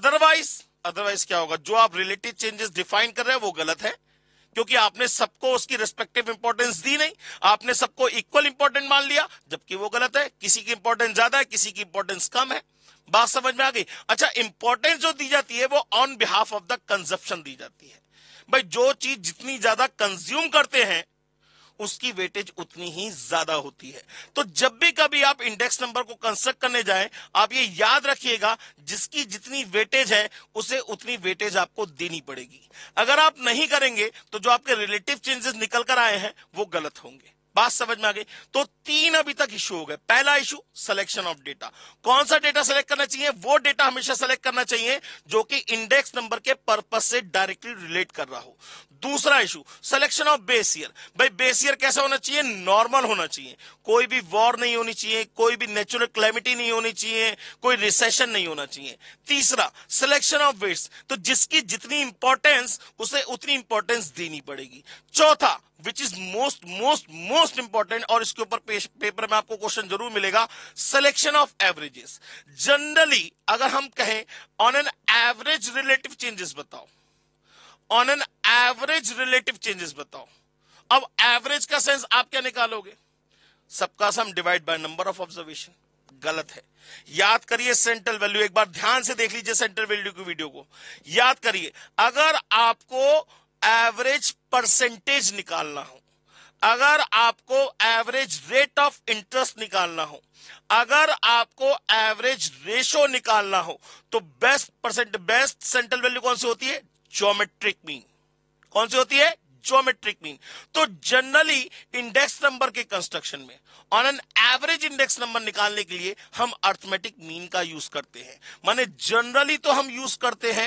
अदरवाइज क्या होगा? जो आप रिलेटिव चेंजेस डिफाइन कर रहे हैं वो गलत है, क्योंकि आपने सबको उसकी रिस्पेक्टिव इंपॉर्टेंस दी नहीं, आपने सबको इक्वल इंपॉर्टेंट मान लिया, जबकि वो गलत है। किसी की इंपॉर्टेंस ज्यादा है, किसी की इंपॉर्टेंस कम है। बात समझ में आ गई? अच्छा, इंपॉर्टेंस जो दी जाती है वो on behalf of the consumption दी जाती है। भाई जो चीज जितनी ज्यादा कंज्यूम करते हैं उसकी वेटेज उतनी ही ज्यादा होती है। तो जब भी कभी आप इंडेक्स नंबर को कंस्ट्रक्ट करने जाएं, आप ये याद रखिएगा, जिसकी जितनी वेटेज है उसे उतनी वेटेज आपको देनी पड़ेगी। अगर आप नहीं करेंगे तो जो आपके रिलेटिव चेंजेस निकल कर आए हैं वो गलत होंगे। बात समझ में आ गई? तो 3 अभी तक इशू हो गए। पहला इशू सिलेक्शन ऑफ डेटा। कौन सा डेटा सेलेक्ट करना चाहिए? वो डेटा हमेशा सेलेक्ट करना चाहिए जो कि इंडेक्स नंबर के पर्पस से डायरेक्टली रिलेट कर रहा हो। दूसरा issue, selection of base year. भाई बेस ईयर कैसा होना चाहिए? नॉर्मल होना चाहिए। कोई भी वॉर नहीं होनी चाहिए, कोई भी नेचुरल क्लैमिटी नहीं होनी चाहिए, कोई रिसेशन नहीं होना चाहिए। तीसरा, सिलेक्शन ऑफ वेट्स। तो जिसकी जितनी इंपॉर्टेंस, उसे उतनी इंपॉर्टेंस देनी पड़ेगी। चौथा, विच इज मोस्ट इंपॉर्टेंट, और इसके ऊपर पेपर में आपको क्वेश्चन जरूर मिलेगा, सिलेक्शन ऑफ एवरेजेस। जनरली अगर हम कहें on an average relative changes बताओ, on an average relative changes बताओ। अब एवरेज का सेंस आप क्या निकालोगे? सबका sum divide by number of observation. गलत है। याद करिए सेंट्रल वैल्यू, एक बार ध्यान से देख लीजिए सेंट्रल वैल्यू की वीडियो को, याद करिए। अगर आपको एवरेज परसेंटेज निकालना हो, अगर आपको एवरेज रेट ऑफ इंटरेस्ट निकालना हो, अगर आपको एवरेज रेशो निकालना हो, तो बेस्ट सेंट्रल वैल्यू कौन सी होती है? Geometric mean. कौन सी होती है? Geometric mean. तो जनरली इंडेक्स नंबर के कंस्ट्रक्शन में on an average index number निकालने के लिए हम अर्थमेटिक मीन का यूज करते हैं। माने जनरली तो हम यूज करते हैं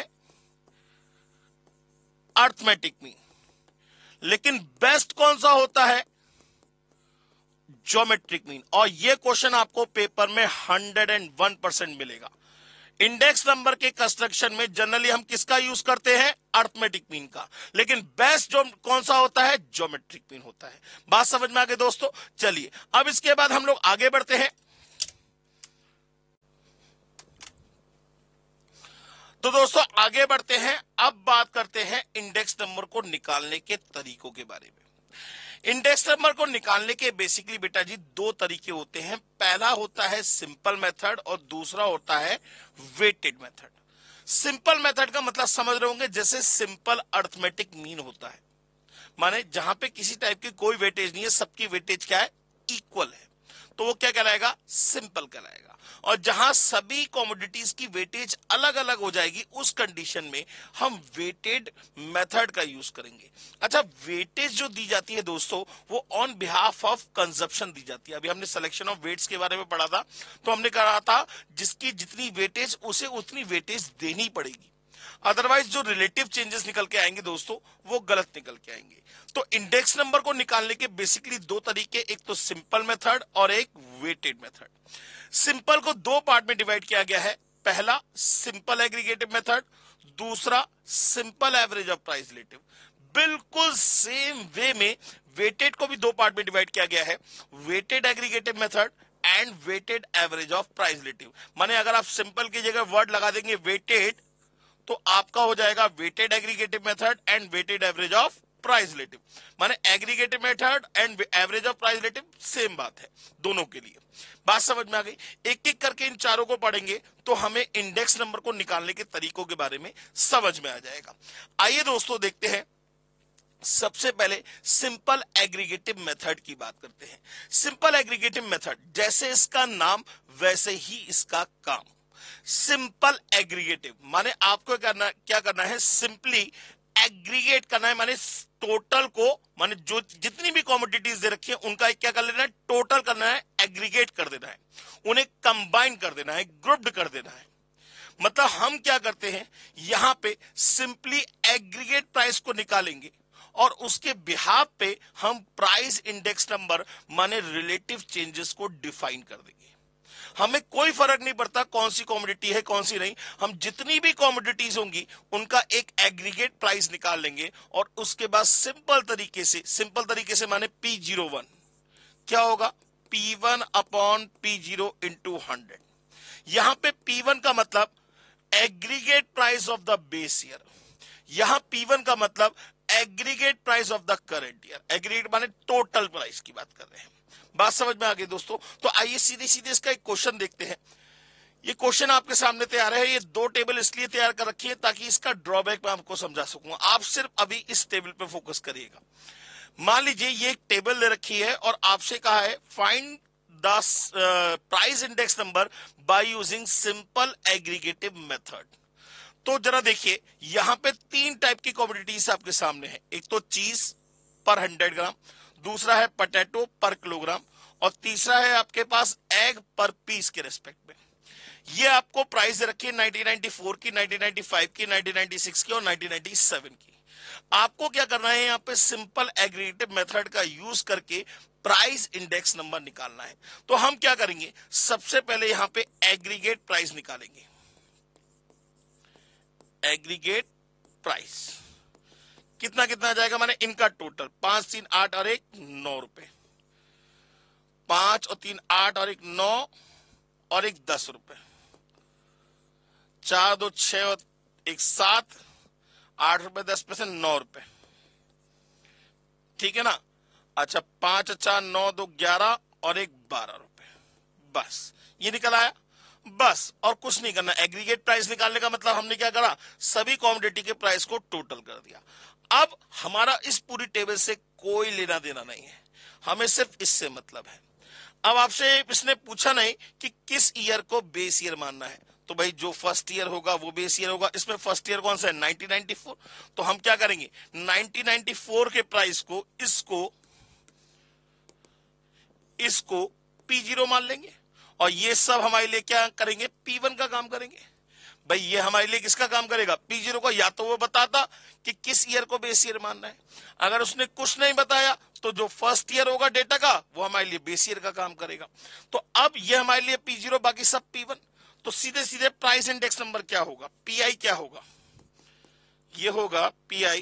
अर्थमेटिक मीन, लेकिन बेस्ट कौन सा होता है? Geometric mean. और यह क्वेश्चन आपको पेपर में 101% मिलेगा। इंडेक्स नंबर के कंस्ट्रक्शन में जनरली हम किसका यूज करते हैं? अर्थमेटिक मीन का। लेकिन बेस्ट जो कौन सा होता है? ज्योमेट्रिक मीन होता है। बात समझ में आ गई दोस्तों? चलिए अब इसके बाद हम लोग आगे बढ़ते हैं। तो दोस्तों आगे बढ़ते हैं, अब बात करते हैं इंडेक्स नंबर को निकालने के तरीकों के बारे में। इंडेक्स नंबर को निकालने के बेसिकली बेटा जी 2 तरीके होते हैं। पहला होता है सिंपल मेथड और दूसरा होता है वेटेड मेथड। सिंपल मेथड का मतलब समझ रहे होंगे, जैसे सिंपल अर्थमेटिक मीन होता है, माने जहां पे किसी टाइप की कोई वेटेज नहीं है, सबकी वेटेज क्या है? इक्वल है, तो वो क्या कहलाएगा? सिंपल कहलाएगा। और जहां सभी कमोडिटीज की वेटेज अलग अलग हो जाएगी, उस कंडीशन में हम वेटेड मेथड का यूज करेंगे। अच्छा, वेटेज जो दी जाती है दोस्तों, वो ऑन बिहाफ ऑफ कंजप्शन दी जाती है। अभी हमने सिलेक्शन ऑफ वेट्स के बारे में पढ़ा था, तो हमने कहा था जिसकी जितनी वेटेज, उसे उतनी वेटेज देनी पड़ेगी। अदरवाइज जो रिलेटिव चेंजेस निकल के आएंगे दोस्तों वो गलत निकल के आएंगे। तो इंडेक्स नंबर को निकालने के बेसिकली दो तरीके, एक तो सिंपल मेथड और एक वेटेड मेथड। सिंपल को दो पार्ट में डिवाइड किया गया है, पहला सिंपल एग्रीगेटिव मेथड, दूसरा simple average of price relative. बिल्कुल सेम वे में वेटेड को भी दो पार्ट में डिवाइड किया गया है, weighted aggregative method and weighted average of price relative. माने अगर आप सिंपल की जगह वर्ड लगा देंगे वेटेड तो आपका हो जाएगा weighted aggregative method and weighted average of price relative. माने aggregative method and average of price relative same बात है दोनों के लिए। बात समझ में आ गई? एक एक करके इन चारों को पढ़ेंगे तो हमें इंडेक्स नंबर को निकालने के तरीकों के बारे में समझ में आ जाएगा। आइए दोस्तों देखते हैं, सबसे पहले सिंपल एग्रीगेटिव मेथड की बात करते हैं। सिंपल एग्रीगेटिव मेथड, जैसे इसका नाम वैसे ही इसका काम। सिंपल एग्रीगेटिव माने आपको क्या करना है, सिंपली एग्रीगेट करना है, माने टोटल को, माने जो जितनी भी कमोडिटीज दे रखी है उनका क्या कर लेना है, टोटल करना है, एग्रीगेट कर देना है, उन्हें कंबाइन कर देना है, ग्रुप्ड कर देना है। मतलब हम क्या करते हैं, यहां पे सिंपली एग्रीगेट प्राइस को निकालेंगे और उसके बिहाफ पे हम प्राइस इंडेक्स नंबर माने रिलेटिव चेंजेस को डिफाइन कर देंगे। हमें कोई फर्क नहीं पड़ता कौन सी कमोडिटी है कौन सी नहीं, हम जितनी भी कमोडिटीज होंगी उनका एक एग्रीगेट प्राइस निकाल लेंगे और उसके बाद सिंपल तरीके से माने P01 क्या होगा, P1 अपॉन P0 इंटू 100। यहां पे P1 का मतलब aggregate price of the base year, यहां P1 का मतलब aggregate price of the current year. Aggregate माने टोटल प्राइस की बात कर रहे हैं। बात समझ में आ गई दोस्तों? तो आइए सीधे सीधे इसका एक क्वेश्चन देखते हैं। ये क्वेश्चन आपके सामने तैयार है, ये दो टेबल इसलिए तैयार कर रखी है ताकि इसका ड्रॉबैक मैं आपको समझा सकूं। आप सिर्फ अभी इस टेबल पे फोकस करिएगा। मान लीजिए ये एक टेबल ले रखी है और आपसे कहा है find the price index number by using simple aggregative method. तो जरा देखिए, यहां पे तीन टाइप की कमोडिटीज आपके सामने है। एक तो चीज पर 100 ग्राम, दूसरा है पोटैटो पर किलोग्राम और तीसरा है आपके पास एग पर पीस के रेस्पेक्ट में। ये आपको प्राइस रखी है 1994 की, 1995 की, 1996 की और 1997 की। आपको क्या करना है, यहाँ पे सिंपल एग्रीगेटिव मेथड का यूज करके प्राइस इंडेक्स नंबर निकालना है। तो हम क्या करेंगे, सबसे पहले यहां पे एग्रीगेट प्राइस निकालेंगे। एग्रीगेट प्राइस कितना कितना आ जाएगा, माने इनका टोटल 5 3 8 और 1 9 रुपए, 5 और 3 8 और 1 9 और 1 10 रुपए, 4 2 6 और 1 7, 8 रुपए 10 पैसे 9 रुपए। ठीक है ना? अच्छा, 5 4 9 2 11 और 1 12 रुपए। बस ये निकल आया, बस और कुछ नहीं करना। एग्रीगेट प्राइस निकालने का मतलब हमने क्या करा, सभी कमोडिटी के प्राइस को टोटल कर दिया। अब हमारा इस पूरी टेबल से कोई लेना देना नहीं है, हमें सिर्फ इससे मतलब है। अब आपसे इसने पूछा नहीं कि किस ईयर को बेस ईयर मानना है, तो भाई जो फर्स्ट ईयर होगा वो बेस ईयर होगा। इसमें फर्स्ट ईयर कौन सा है, 1994। तो हम क्या करेंगे, 1994 के प्राइस को इसको P0 मान लेंगे और ये सब हमारे लिए क्या करेंगे, P1 का काम करेंगे। भाई ये हमारे लिए किसका काम करेगा, P0 का। या तो वो बताता कि किस ईयर को बेस ईयर मानना है, अगर उसने कुछ नहीं बताया तो जो फर्स्ट ईयर होगा डेटा का वो हमारे लिए बेस ईयर का काम करेगा। तो अब ये हमारे लिए P0, बाकी सब P1। तो सीधे सीधे प्राइस इंडेक्स नंबर क्या होगा, PI क्या होगा, ये होगा PI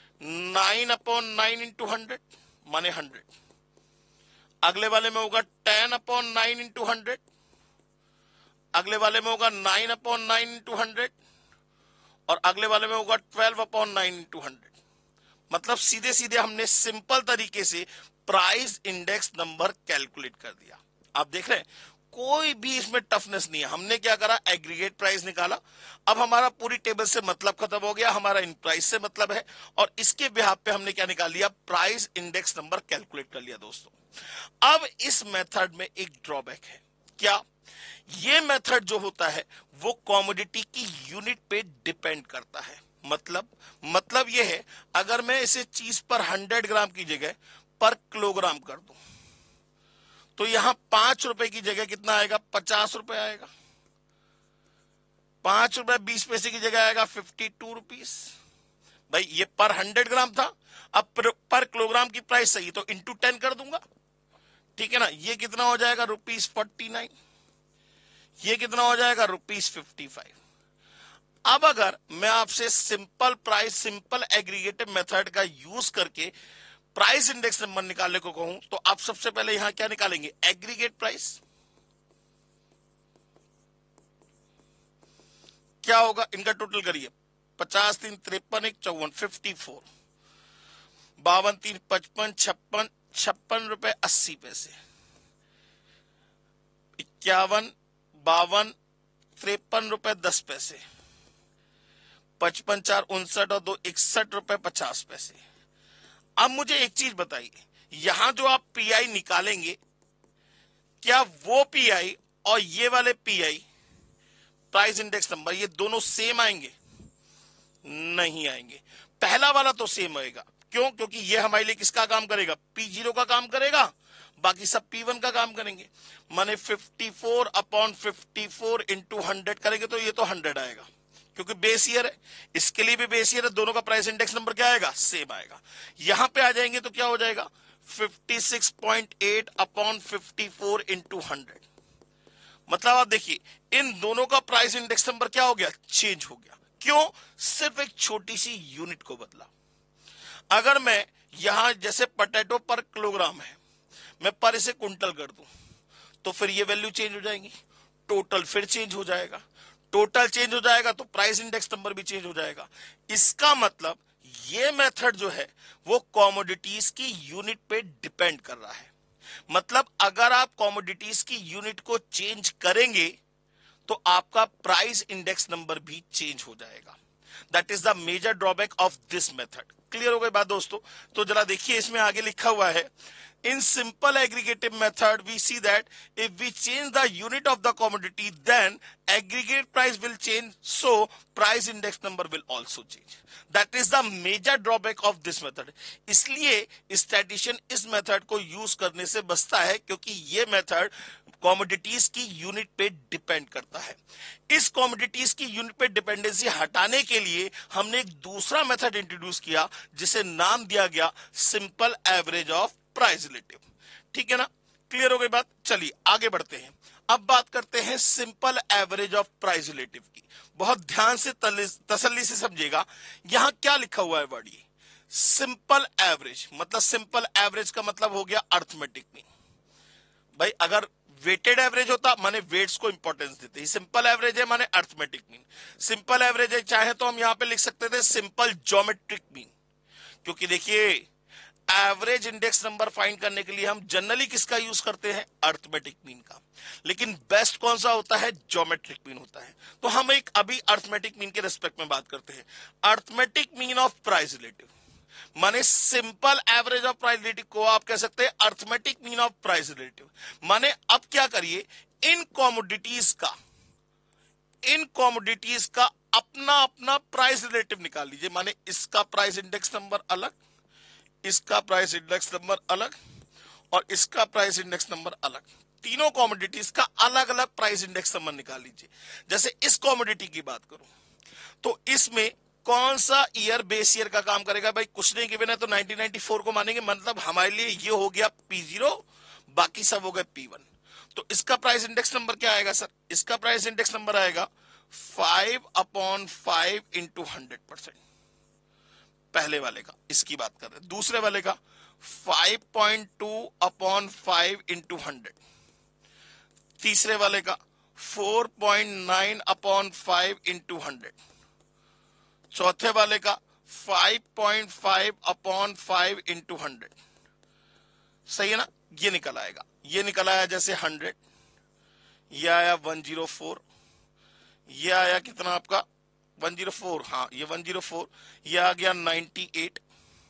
9/9 इंटू 100 माने 100। अगले वाले में होगा 10/9 इंटू 100, अगले वाले में होगा 9/9 इंटू 100 और अगले वाले में होगा 12/9 इंटू 100। मतलब सीधे सीधे हमने सिंपल तरीके से प्राइस इंडेक्स नंबर कैलकुलेट कर दिया। आप देख रहे हैं, कोई भी इसमें टफनेस नहीं है। हमने क्या करा, एग्रीगेट प्राइस निकाला। अब हमारा पूरी टेबल से मतलब खत्म हो गया, हमारा इन प्राइस से मतलब है और इसके बिहाफ पे हमने क्या निकाल लिया, प्राइस इंडेक्स नंबर कैलकुलेट कर लिया दोस्तों। अब इस मेथड में एक ड्रॉबैक है, क्या, ये मेथड जो होता है वो कमोडिटी की यूनिट पे डिपेंड करता है। मतलब ये है, अगर मैं इसे चीज पर 100 ग्राम की जगह पर किलोग्राम कर दूं तो यहां 5 रुपए की जगह कितना आएगा, 50 रुपए आएगा। ₹5.20 की जगह आएगा 52 रुपीस। भाई ये पर 100 ग्राम था, अब पर किलोग्राम की प्राइस सही तो इंटू 10 कर दूंगा, ठीक है ना। ये कितना हो जाएगा ₹49। ये कितना हो जाएगा ₹55। अब अगर मैं आपसे simple price, simple aggregative method का यूज करके प्राइस इंडेक्स नंबर निकालने को कहूं तो आप सबसे पहले यहां क्या निकालेंगे, एग्रीगेट प्राइस। क्या होगा, इनका टोटल करिए, 50 3 53 1 54 54, 52 3 55 56 ₹56.80, 51 52 ₹53.10, 55 4 59 और 2 ₹61.50। अब मुझे एक चीज बताइए, यहां जो आप पीआई निकालेंगे, क्या वो पीआई और ये वाले पीआई प्राइस इंडेक्स नंबर ये दोनों सेम आएंगे? नहीं आएंगे। पहला वाला तो सेम आएगा, क्यों? क्योंकि ये हमारे लिए किसका काम करेगा, P0 का काम करेगा, बाकी सब P1 का काम करेंगे। माने 54/54 इंटू 100 करेंगे तो ये तो 100 आएगा, क्योंकि बेस ईयर है, इसके लिए भी बेस ईयर है, दोनों का प्राइस इंडेक्स नंबर क्या आएगा, सेम आएगा। यहां पे आ जाएंगे तो क्या हो जाएगा, 56.8/54 इंटू 100। मतलब आप देखिए इन दोनों का प्राइस इंडेक्स नंबर क्या हो गया, चेंज हो गया। क्यों? सिर्फ एक छोटी सी यूनिट को बदला। अगर मैं यहां जैसे पोटैटो पर किलोग्राम है, मैं पर इसे कुंटल कर दूं तो फिर ये वैल्यू चेंज हो जाएगी, टोटल फिर चेंज हो जाएगा, टोटल चेंज हो जाएगा तो प्राइस इंडेक्स नंबर भी चेंज हो जाएगा। इसका मतलब ये मेथड जो है वो कमोडिटीज की यूनिट पे डिपेंड कर रहा है। मतलब अगर आप कमोडिटीज की यूनिट को चेंज करेंगे तो आपका प्राइस इंडेक्स नंबर भी चेंज हो जाएगा। That is the major drawback of this method. Clear हो गई बात दोस्तों? तो जरा देखिए इसमें आगे लिखा हुआ है, in simple aggregative method we see that if we change the unit of the commodity then aggregate price will change, so price index number will also change. That is the major drawback of this method. इसलिए statistician इस method को use करने से बचता है, क्योंकि ये method commodities की यूनिट पे डिपेंड करता है। इस कमोडिटीज की यूनिट पे डिपेंडेंसी हटाने के लिए हमने एक दूसरा मेथड इंट्रोड्यूस किया जिसे नाम दिया गया simple average of price relative. ठीक है ना, क्लियर हो गई बात? चलिए आगे बढ़ते हैं। अब बात करते हैं simple average of price relative की। बहुत ध्यान से तसल्ली से समझिएगा, यहां क्या लिखा हुआ है वर्ड, ये सिंपल एवरेज। मतलब सिंपल एवरेज का मतलब हो गया अर्थमेटिक मीन। भाई अगर वेटेड एवरेज होता माने वेट्स को इंपॉर्टेंस देते, सिंपल एवरेज है माने अर्थमेटिक मीन। सिंपल एवरेज है, चाहे तो हम यहां पे लिख सकते थे सिंपल ज्योमेट्रिक मीन, क्योंकि देखिए एवरेज इंडेक्स नंबर फाइंड करने के लिए हम जनरली किसका यूज करते हैं, अर्थमेटिक मीन का। लेकिन बेस्ट कौन सा होता है, ज्योमेट्रिक मीन होता है। तो हम एक अभी अर्थमेटिक मीन के रिस्पेक्ट में बात करते हैं। Arithmetic mean of price relative माने simple average of price relative को आप कह सकते हैं arithmetic mean of price relative. माने अब क्या करिए, इन कॉमोडिटीज का अपना अपना प्राइस रिलेटिव निकाल लीजिए। माने इसका प्राइस इंडेक्स नंबर अलग, इसका प्राइस इंडेक्स नंबर अलग और इसका प्राइस इंडेक्स नंबर अलग। तीनों कॉमोडिटीज का अलग अलग प्राइस इंडेक्स नंबर निकाल लीजिए। जैसे इस कॉमोडिटी की बात करूं तो इसमें कौन सा ईयर बेस ईयर का काम करेगा? भाई कुछ नहीं गिवन है तो 1994 को मानेंगे। मतलब हमारे लिए ये हो गया P0, बाकी सब हो गए P1। तो इसका प्राइस इंडेक्स नंबर क्या आएगा सर? इसका प्राइस इंडेक्स नंबर आएगा 5/5 इंटू 100%। पहले वाले का, इसकी बात कर रहे हैं। दूसरे वाले का 5.2/5 इंटू 100। तीसरे वाले का 4.9/5 इंटू 100। चौथे वाले का 5.5/5 इंटू 100। सही है ना? ये निकल आएगा, ये निकल आया जैसे 100, ये आया 104, ये आया कितना आपका 104, हाँ ये 104, ये आ गया 98,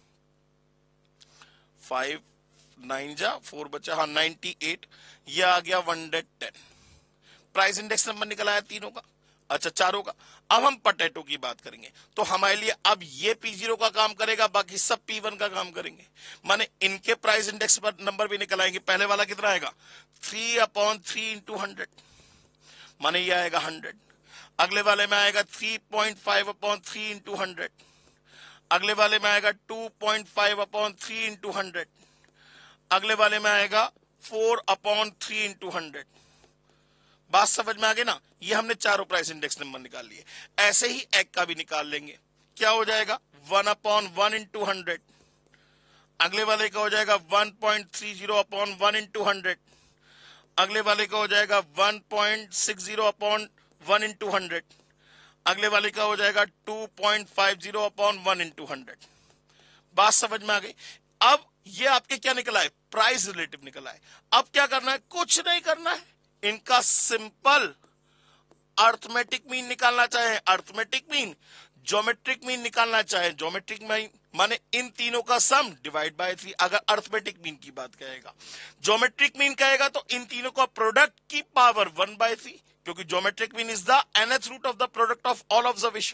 5 9 जा 4 बचा, हाँ 98, ये आ गया 110। प्राइस इंडेक्स नंबर निकल आया तीनों का, अच्छा चारों का। अब हम पोटैटो की बात करेंगे तो हमारे लिए अब ये P0 का काम करेगा, बाकी सब P1 का काम करेंगे। माने इनके प्राइस इंडेक्स नंबर भी निकल आएंगे। पहले वाला कितना आएगा 3/3 इंटू 100, माने ये आएगा 100। अगले वाले में आएगा 3.5 अपॉन 3 इंटू 100, अगले वाले में आएगा 2.5 अपॉन 3 इंटू 100, अगले वाले में आएगा 4 अपॉन 3 इंटू 100। बात समझ में आ गई ना? ये हमने चारों प्राइस इंडेक्स नंबर निकाल लिए। ऐसे ही एग का भी निकाल लेंगे। क्या हो जाएगा? 1 अपॉन 1 इंटू 100, अगले वाले का हो जाएगा 1.30 अपॉन 1 इंटू 100, अगले वाले का हो जाएगा 1.60 अपॉन 1 इंटू 100, अगले वाले का हो जाएगा 2.50 अपॉन 1 इंटू 100। बात समझ में आ गई? अब ये आपके क्या निकला है? प्राइस रिलेटिव निकला है। अब क्या करना है? कुछ नहीं करना है, इनका सिंपल अर्थमेटिक मीन निकालना चाहे अर्थमेटिक मीन, ज्योमेट्रिक मीन निकालना चाहे ज्योमेट्रिक मीन, माने इन तीनों का सम डिवाइड बाय 3। अगर अर्थमेटिक मीन की बात कहेगा, ज्योमेट्रिक मीन कहेगा तो इन तीनों का प्रोडक्ट की पावर 1/3, क्योंकि geometric mean is the nth root of the product of all observation.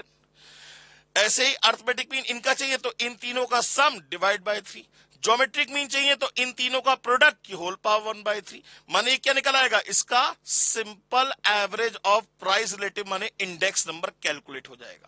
ऐसे ही अर्थमेटिक मीन इनका चाहिए तो इन तीनों का sum divide by 3, geometric mean चाहिए तो इन तीनों का प्रोडक्ट की होल पावर 1/3। माने क्या निकल आएगा? इसका simple average of price relative माने इंडेक्स नंबर कैलकुलेट हो जाएगा।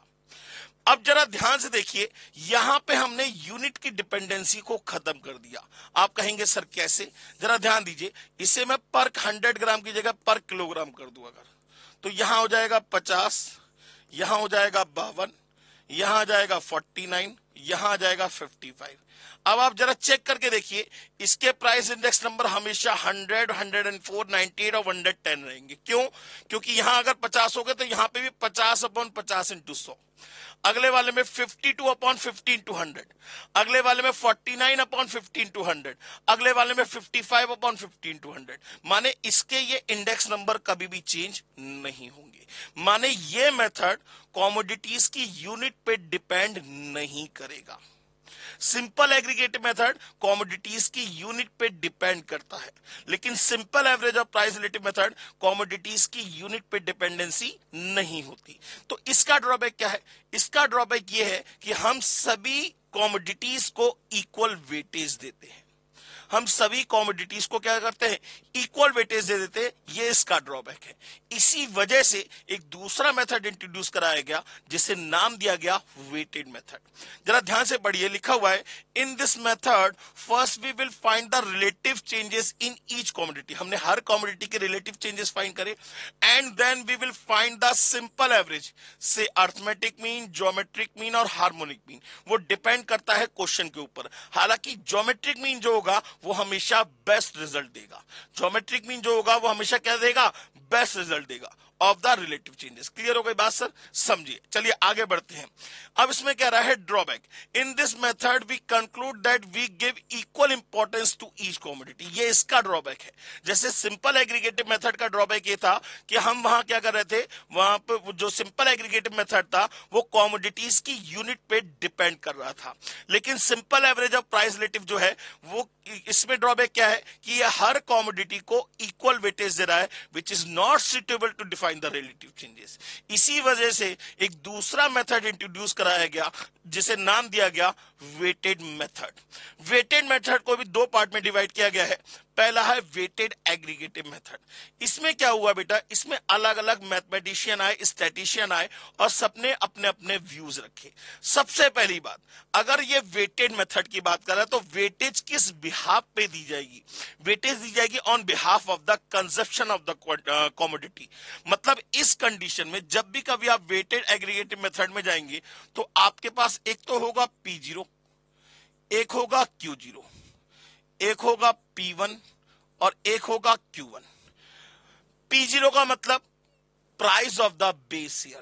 अब जरा ध्यान से देखिए, यहां पे हमने यूनिट की डिपेंडेंसी को खत्म कर दिया। आप कहेंगे सर कैसे? जरा ध्यान दीजिए, इसे मैं पर 100 ग्राम की जगह पर किलोग्राम कर दूं अगर, तो यहां हो जाएगा 50, यहां हो जाएगा 52, यहां आ जाएगा 49, यहां आ जाएगा 55। अब आप जरा चेक करके देखिए, इसके प्राइस इंडेक्स नंबर हमेशा 100, 104, 98 और 110 रहेंगे। क्यों? क्योंकि यहां अगर 50 हो गए तो यहां पे भी 50 अपॉन 50 इंटू 100, अगले वाले में 52 अपॉन 50 इंटू 100, अगले वाले में 49 अपॉन 50 इंटू 100, अगले वाले में 55 अपॉन 50 इंटू 100। माने इसके ये इंडेक्स नंबर कभी भी चेंज नहीं होंगे। माने ये मेथड कॉमोडिटीज की यूनिट पे डिपेंड नहीं करेगा। सिंपल एग्रीगेटिव मेथड कॉमोडिटीज की यूनिट पे डिपेंड करता है, लेकिन simple average of price relative method commodities की यूनिट पे डिपेंडेंसी नहीं होती। तो इसका ड्रॉबैक क्या है? इसका ड्रॉबैक ये है कि हम सभी कॉमोडिटीज को इक्वल वेटेज देते हैं। हम सभी कॉमोडिटीज को क्या करते हैं? इक्वल वेटेज दे देते हैं। ये इसका ड्रॉबैक है। इसी वजह से एक दूसरा मेथड इंट्रोड्यूस कराया गया जिसे नाम दिया गया वेटेड मेथड। जरा ध्यान से पढ़िए, लिखा हुआ है in this method first we will find the relative changes in each commodity. हमने हर कॉमोडिटी के रिलेटिव चेंजेस फाइंड करे and then we will find the simple average से अर्थमेटिक मीन, ज्योमेट्रिक मीन और हार्मोनिक मीन। वो depend करता है question के ऊपर। हालांकि ज्योमेट्रिक मीन जो होगा वो हमेशा बेस्ट रिजल्ट देगा। ज्योमेट्रिक मीन जो होगा वो हमेशा क्या देगा? बेस्ट रिजल्ट देगा of the relative changes. Clear हो गई बात सर? समझिए। चलिए आगे बढ़ते हैं। अब इसमें कह रहा है drawback, in this method we conclude that we give equal importance to each commodity. ये इसका ड्रॉबैक है। जैसे सिंपल एग्रीगेटिव मेथड का ड्रॉबैक ये था कि हम वहां क्या कर रहे थे, वहां पे जो सिंपल एग्रीगेटिव मेथड था वो कॉमोडिटीज की यूनिट पे डिपेंड कर रहा था। लेकिन simple average of price relative जो है वो, इसमें ड्रॉबैक क्या है कि ये हर कॉमोडिटी को इक्वल वेटेज दे रहा है, which is not suitable to define the relative changes. इसी वजह से एक दूसरा मेथड इंट्रोड्यूस कराया गया जिसे नाम दिया गया वेटेड मेथड। वेटेड मेथड को भी दो पार्ट में डिवाइड किया गया है। पहला है वेटेड एग्रीगेटिव मेथड। इसमें क्या हुआ बेटा, इसमें अलग अलग मैथमेटिशियन आए, स्टैटिशियन आए और सबने अपने अपने व्यूज रखे। सबसे पहली बात, अगर ये वेटेड मेथड की बात कर रहा है तो वेटेज किस बिहाफ पे दी जाएगी? वेटेज दी जाएगी on behalf of the consumption of the commodity. मतलब इस कंडीशन में जब भी कभी आप वेटेड एग्रीगेटिव मेथड में जाएंगे तो आपके पास एक तो होगा P0, एक होगा Q0, एक होगा P1 और एक होगा Q1। P0 का मतलब price of the base year,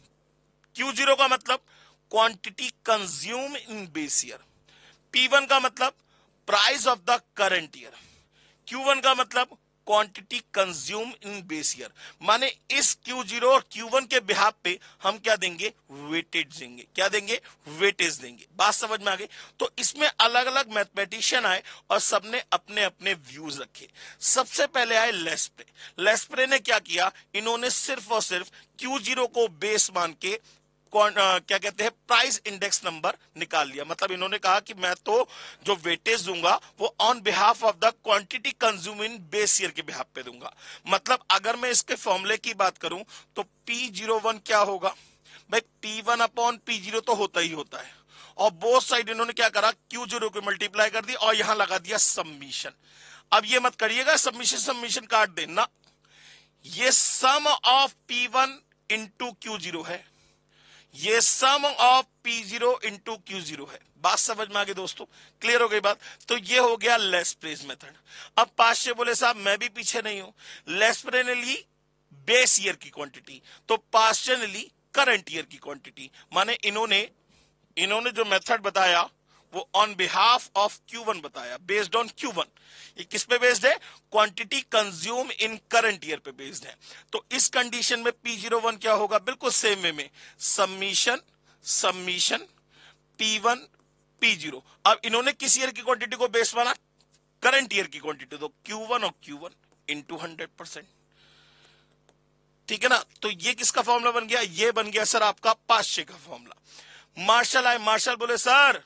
Q0 का मतलब quantity consume in base year, P1 का मतलब price of the current year, Q1 का मतलब quantity consume in base year. माने इस Q0 और Q1 के बिहाफ पे हम क्या देंगे? वेटेज देंगे। क्या देंगे? वेटेज देंगे। बात समझ में आ गई? तो इसमें अलग अलग मैथमेटिशियन आए और सबने अपने अपने व्यूज रखे। सबसे पहले आए लेस्प्रे। लेस्प्रे ने क्या किया? इन्होंने सिर्फ और सिर्फ Q0 को बेस मान के क्या कहते हैं प्राइस इंडेक्स नंबर निकाल लिया। मतलब इन्होंने कहा कि मैं तो जो वेटेज दूंगा वो on behalf of the quantity consume in base year के बिहाफ पे दूंगा। मतलब अगर मैं इसके फॉर्मूले की बात करूं तो P01 क्या होगा भाई, P1 अपॉन P0 तो होता ही होता है, और बोथ साइड इन्होंने क्या करा Q0 को मल्टीप्लाई कर दिया और यहां लगा दिया सबमिशन। अब ये मत करिएगा सबमिशन सबमिशन काट देना, ये सम ऑफ P1 इंटू Q0 है, ये सम ऑफ P0 इंटू Q0 है। बात समझ में आ गई दोस्तों, क्लियर हो गई बात। तो ये हो गया लेस प्रेस मेथड। अब पास्चे बोले साहब मैं भी पीछे नहीं हूं, लेस प्रेनली बेस ईयर की क्वांटिटी, तो पास्चनली करंट ईयर की क्वांटिटी। माने इन्होंने जो मेथड बताया वो ऑन बिहाफ ऑफ Q1 बताया, बेस्ड ऑन Q1। ये किस पे बेस्ड है, quantity consume in current year पे बेस्ड है। तो इस कंडीशन में P01 क्या होगा, बिल्कुल सेम वे में सबमिशन सबमिशन P1 P0। अब इन्होंने किस ईयर की क्वांटिटी को बेस माना, करंट ईयर की क्वांटिटी, तो Q1 और Q1 इंटू 100%। ठीक है ना, तो ये किसका फॉर्मूला बन गया, ये बन गया सर आपका पास्चे का फॉर्मूला। मार्शल आए, मार्शल बोले सर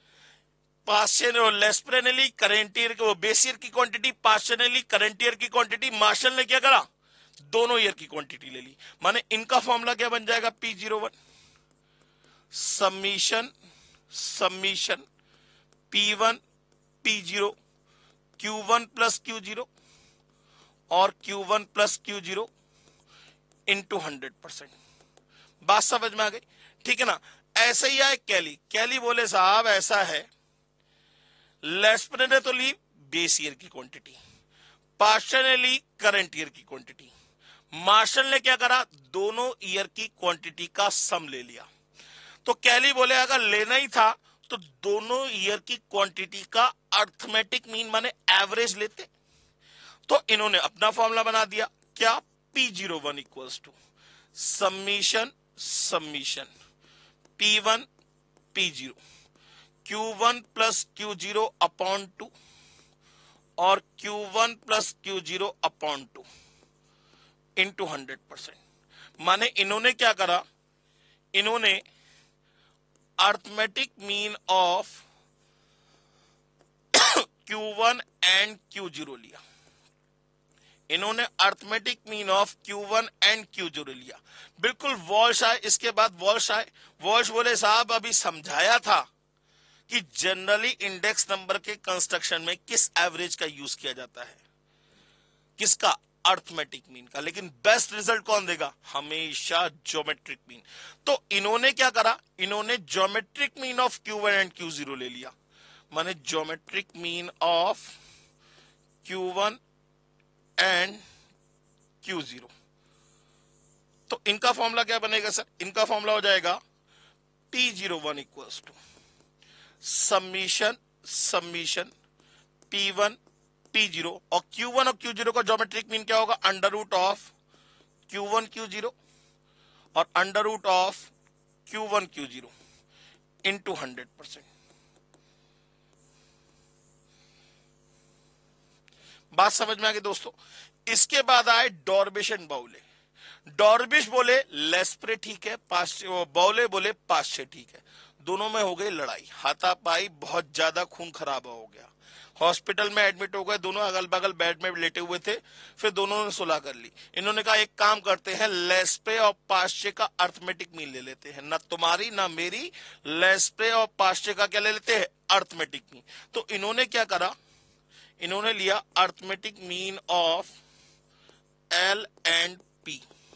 लेस्प्रेनली करंट ईयर वो बेस ईयर की क्वांटिटी, पास्चनली करंट ईयर की क्वांटिटी। मार्शल ने क्या करा, दोनों ईयर की क्वांटिटी ले ली। माने इनका फॉर्मूला क्या बन जाएगा, P01 submission summation P1 P0 Q1 plus Q0 और Q1 प्लस Q0 इंटू 100%। बात समझ में आ गई, ठीक है ना। ऐसे ही आए कैली बोले साहब ऐसा है, लेस्प्रेने तो ली बेस ईयर की क्वांटिटी, पार्शल ने ली करंट ईयर की क्वांटिटी, मार्शल ने क्या करा, दोनों ईयर की क्वांटिटी का सम ले लिया। तो कैली बोले अगर लेना ही था तो दोनों ईयर की क्वांटिटी का अर्थमेटिक मीन माने एवरेज लेते। तो इन्होंने अपना फॉर्मूला बना दिया, क्या, P01 equals to summation summation P1 P0 Q1 plus Q0 upon 2 और Q1 plus Q0 upon 2 into 100%। माने इन्होंने क्या करा, इन्होंने arithmetic mean of Q1 and Q0 लिया, इन्होंने arithmetic mean of Q1 and Q0 लिया। बिल्कुल वॉल्श आए, इसके बाद वॉल्श आए। वॉल्श बोले साहब अभी समझाया था कि जनरली इंडेक्स नंबर के कंस्ट्रक्शन में किस एवरेज का यूज किया जाता है, किसका, अर्थमेटिक मीन का। लेकिन बेस्ट रिजल्ट कौन देगा, हमेशा ज्योमेट्रिक मीन। तो इन्होंने क्या करा, इन्होंने geometric mean of Q1 and Q0 ले लिया। माने geometric mean of Q1 and Q0। तो इनका फॉर्मूला क्या बनेगा सर, इनका फॉर्मूला हो जाएगा P01 equals to summation summation P1 P0 और Q1 और Q0 का ज्योमेट्रिक मीन क्या होगा, under root of Q1 Q0 और under root of Q1 Q0 into 100%। बात समझ में आ गई दोस्तों। इसके बाद आए डॉर्बिश एंड बाउले। डॉर्बिश बोले लेस्प्रे ठीक है, बाउले बोले पास्चे ठीक है। दोनों में हो गई लड़ाई, हाथापाई, बहुत ज्यादा खून खराबा हो गया, हॉस्पिटल में एडमिट हो गए, दोनों अगल बगल बेड में लेटे हुए थे। फिर दोनों ने सुलह कर ली। इन्होंने कहा एक काम करते हैं, लेस्प्रे और पास्चे का अर्थमेटिक मीन ले लेते हैं, ना तुम्हारी ना मेरी, लेस्प्रे और पास्चे का क्या ले लेते हैं, अर्थमेटिक मीन। तो इन्होंने क्या करा, इन्होंने लिया arithmetic mean of L and P।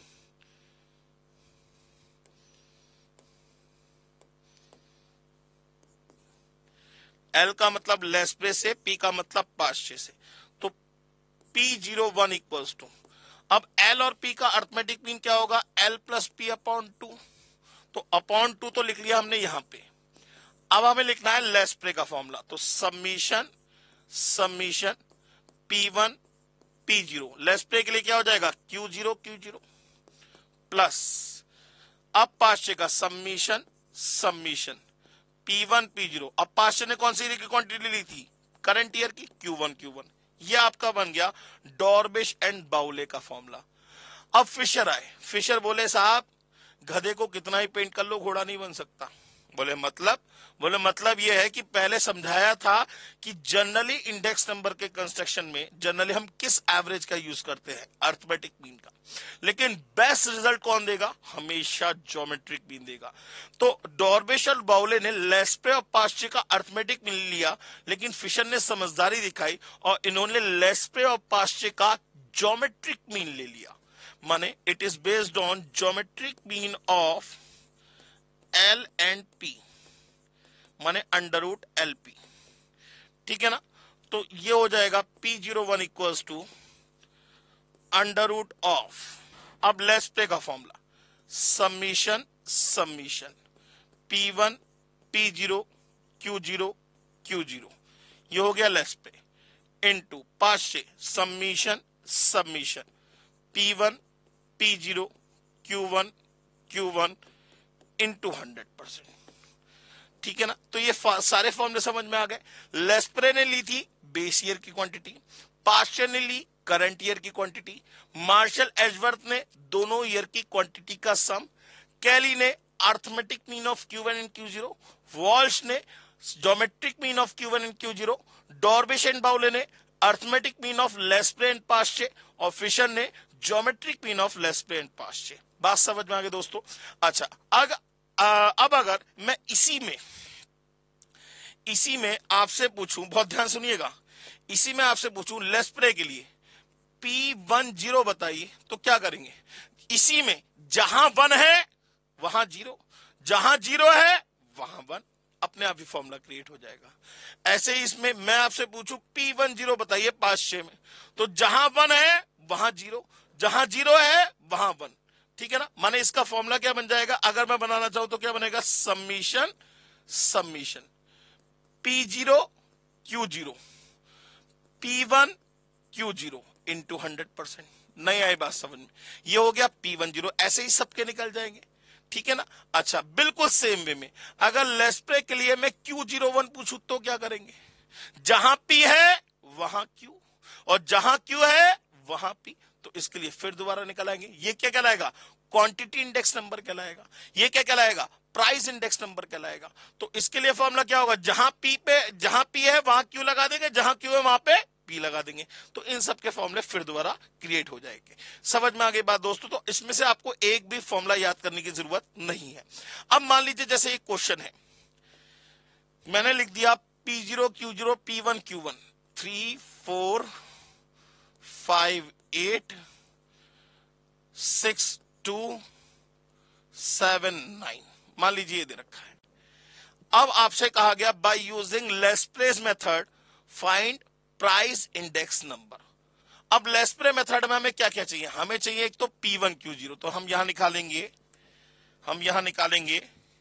L का मतलब लेस्प्रे से, P का मतलब पास्चे से। तो P01 इक्वल्स टू, अब L और P का अर्थमेटिक मीन क्या होगा, L प्लस P अपॉन 2। तो अपॉन 2 तो लिख लिया हमने यहां पे। अब हमें लिखना है लेस्प्रे का फॉर्मूला, तो सबमिशन सबमिशन P1 P0, लेस्प्रे के लिए क्या हो जाएगा, Q0 Q0 प्लस, अब पास्चे का सबमिशन सबमिशन P1 P0। अब पास्चे ने कौन सी ईयर की क्वांटिटी ली थी, करंट ईयर की, Q1 Q1। यह आपका बन गया डॉर्बिश एंड बाउले का फॉर्मूला। अब फिशर आए। फिशर बोले साहब गधे को कितना ही पेंट कर लो घोड़ा नहीं बन सकता। बोले मतलब ये है कि पहले समझाया था कि जनरली इंडेक्स नंबर के कंस्ट्रक्शन में जनरली हम किस एवरेज का यूज करते हैं, अर्थमेटिक मीन का। लेकिन बेस्ट रिजल्ट कौन देगा, हमेशा ज्योमेट्रिक मीन देगा। तो डॉर्बिश और बाउले ने लेस्प्रे और पास्चे का अर्थमेटिक मीन लिया, लेकिन फिशर ने समझदारी दिखाई और इन्होंने लेस्प्रे और पास्चे का ज्योमेट्रिक मीन ले लिया। माने it is based on geometric mean of L and P, माने अंडर रूट एल पी। ठीक है ना, तो ये हो जाएगा P01 equals to under root of, अब लेस्प्रे का formula summation P1 P0 Q0 Q0, ये हो गया Laspeyres into Paasche summation P1 P0 Q1 into 100%। ठीक है ना, तो ये सारे फॉर्मूले समझ में आ गए। लेस्प्रे ने ली थी बेस ईयर की क्वांटिटी, पास्चर ने ली करंट ईयर की क्वांटिटी, मार्शल एजवर्थ ने दोनों ईयर की क्वांटिटी का सम, कैली ने arithmetic mean of Q1 and Q0, Walsh ने geometric mean of Q1 and Q0, Dorbish and Bowley ने arithmetic mean of Laspeyres and Paasche, और Fisher ने geometric mean of Laspeyres and Paasche. बात समझ में आ गई दोस्तों। अच्छा, अब अगर मैं इसी में आपसे पूछूं, बहुत ध्यान सुनिएगा, इसी में आपसे पूछूं लेस्प्रे के लिए P10 बताइए, तो क्या करेंगे? इसी में जहां 1 है वहां 0, जहां 0 है वहां 1, अपने आप ही फॉर्मूला क्रिएट हो जाएगा। ऐसे ही इसमें मैं आपसे पूछूं P10 बताइए पास्चे में, तो जहां 1 है वहां 0, जहां 0 है वहां 1। ठीक है ना, माने इसका फॉर्मूला क्या बन जाएगा, अगर मैं बनाना चाहूं तो क्या बनेगा, summation P0 Q0 P1 Q0 into 100%। नहीं आई बात समझ में, ये हो गया P10, ऐसे ही सबके निकल जाएंगे। ठीक है ना। अच्छा, बिल्कुल सेम वे में अगर लेस्प्रे के लिए मैं Q01 पूछूं तो क्या करेंगे, जहां P है वहां Q और जहां Q है वहां P, तो इसके लिए फिर दोबारा निकल आएंगे। ये क्या कहलाएगा, क्वांटिटी इंडेक्स नंबर कहलाएगा। ये क्या कहलाएगा, प्राइस इंडेक्स नंबर कहलाएगा। तो इसके लिए फॉर्मूला क्या होगा, जहां P है वहां Q लगा देंगे, जहां Q है वहां पे P लगा देंगे। तो इन सब के फॉर्मूले फिर दोबारा क्रिएट हो जाएंगे। समझ में आ गई बात दोस्तों। तो इसमें से आपको एक भी फॉर्मूला याद करने की जरूरत नहीं है। अब मान लीजिए जैसे एक क्वेश्चन है, मैंने लिख दिया P0 Q0 P1 Q1 3 4 5 8 6 2 7 9, मान लीजिए ये दे रखा है। अब आपसे कहा गया by using Laspeyres method find price index number. अब लेस्प्रे मेथड में हमें क्या क्या चाहिए, हमें चाहिए एक तो P1 Q0, तो हम यहां निकालेंगे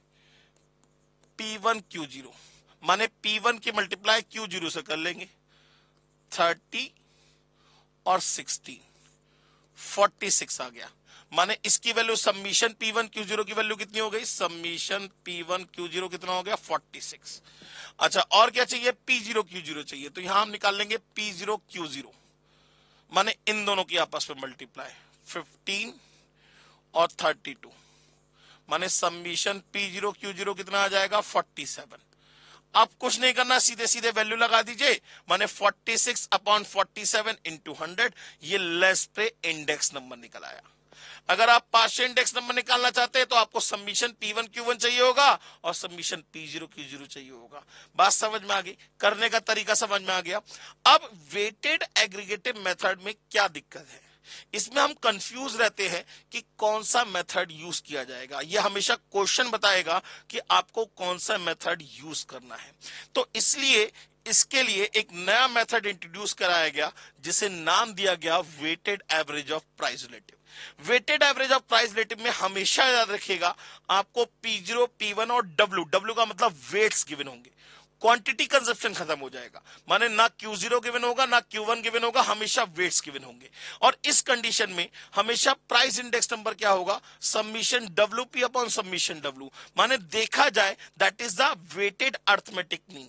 P1 Q0, माने P1 की मल्टीप्लाई Q0 से कर लेंगे, 30 और 16 46 आ गया। माने इसकी वैल्यू समीशन P1 Q0 की वैल्यू कितनी हो गई, समीशन P1 Q0 कितना हो गया, 46। अच्छा, और क्या चाहिए, P0 Q0 चाहिए, तो यहां हम निकाल लेंगे P0 Q0, माने इन दोनों की आपस में मल्टीप्लाई 15 और 32, माने समीशन P0 Q0 कितना आ जाएगा, 47। अब कुछ नहीं करना, सीधे सीधे वैल्यू लगा दीजिए, माने 46 अपॉन 47 इंटू 100, ये लेस्प्रे इंडेक्स नंबर निकल आया। अगर आप पास्चे इंडेक्स नंबर निकालना चाहते हैं तो आपको समीशन P1 Q1 चाहिए होगा और समीशन P0 Q0 चाहिए होगा। बात समझ में आ गई, करने का तरीका समझ में आ गया। अब वेटेड एग्रीगेटिव मेथड में क्या दिक्कत है, इसमें हम कंफ्यूज रहते हैं कि कौन सा मेथड यूज किया जाएगा। यह हमेशा क्वेश्चन बताएगा कि आपको कौन सा मेथड यूज करना है। तो इसलिए इसके लिए एक नया मेथड इंट्रोड्यूस कराया गया जिसे नाम दिया गया weighted average of price relative. Weighted average of price relative में हमेशा याद रखिएगा आपको P0 P1 और W का मतलब वेट्स गिवन होंगे, क्वांटिटी कंजप्शन खत्म हो जाएगा, माने ना Q0 गिवन होगा ना Q1 गिवन होगा, हमेशा वेट्स गिवन होंगे। और इस कंडीशन में हमेशा प्राइस इंडेक्स नंबर क्या होगा, summation WP upon summation W, माने देखा जाए that is the weighted arithmetic mean.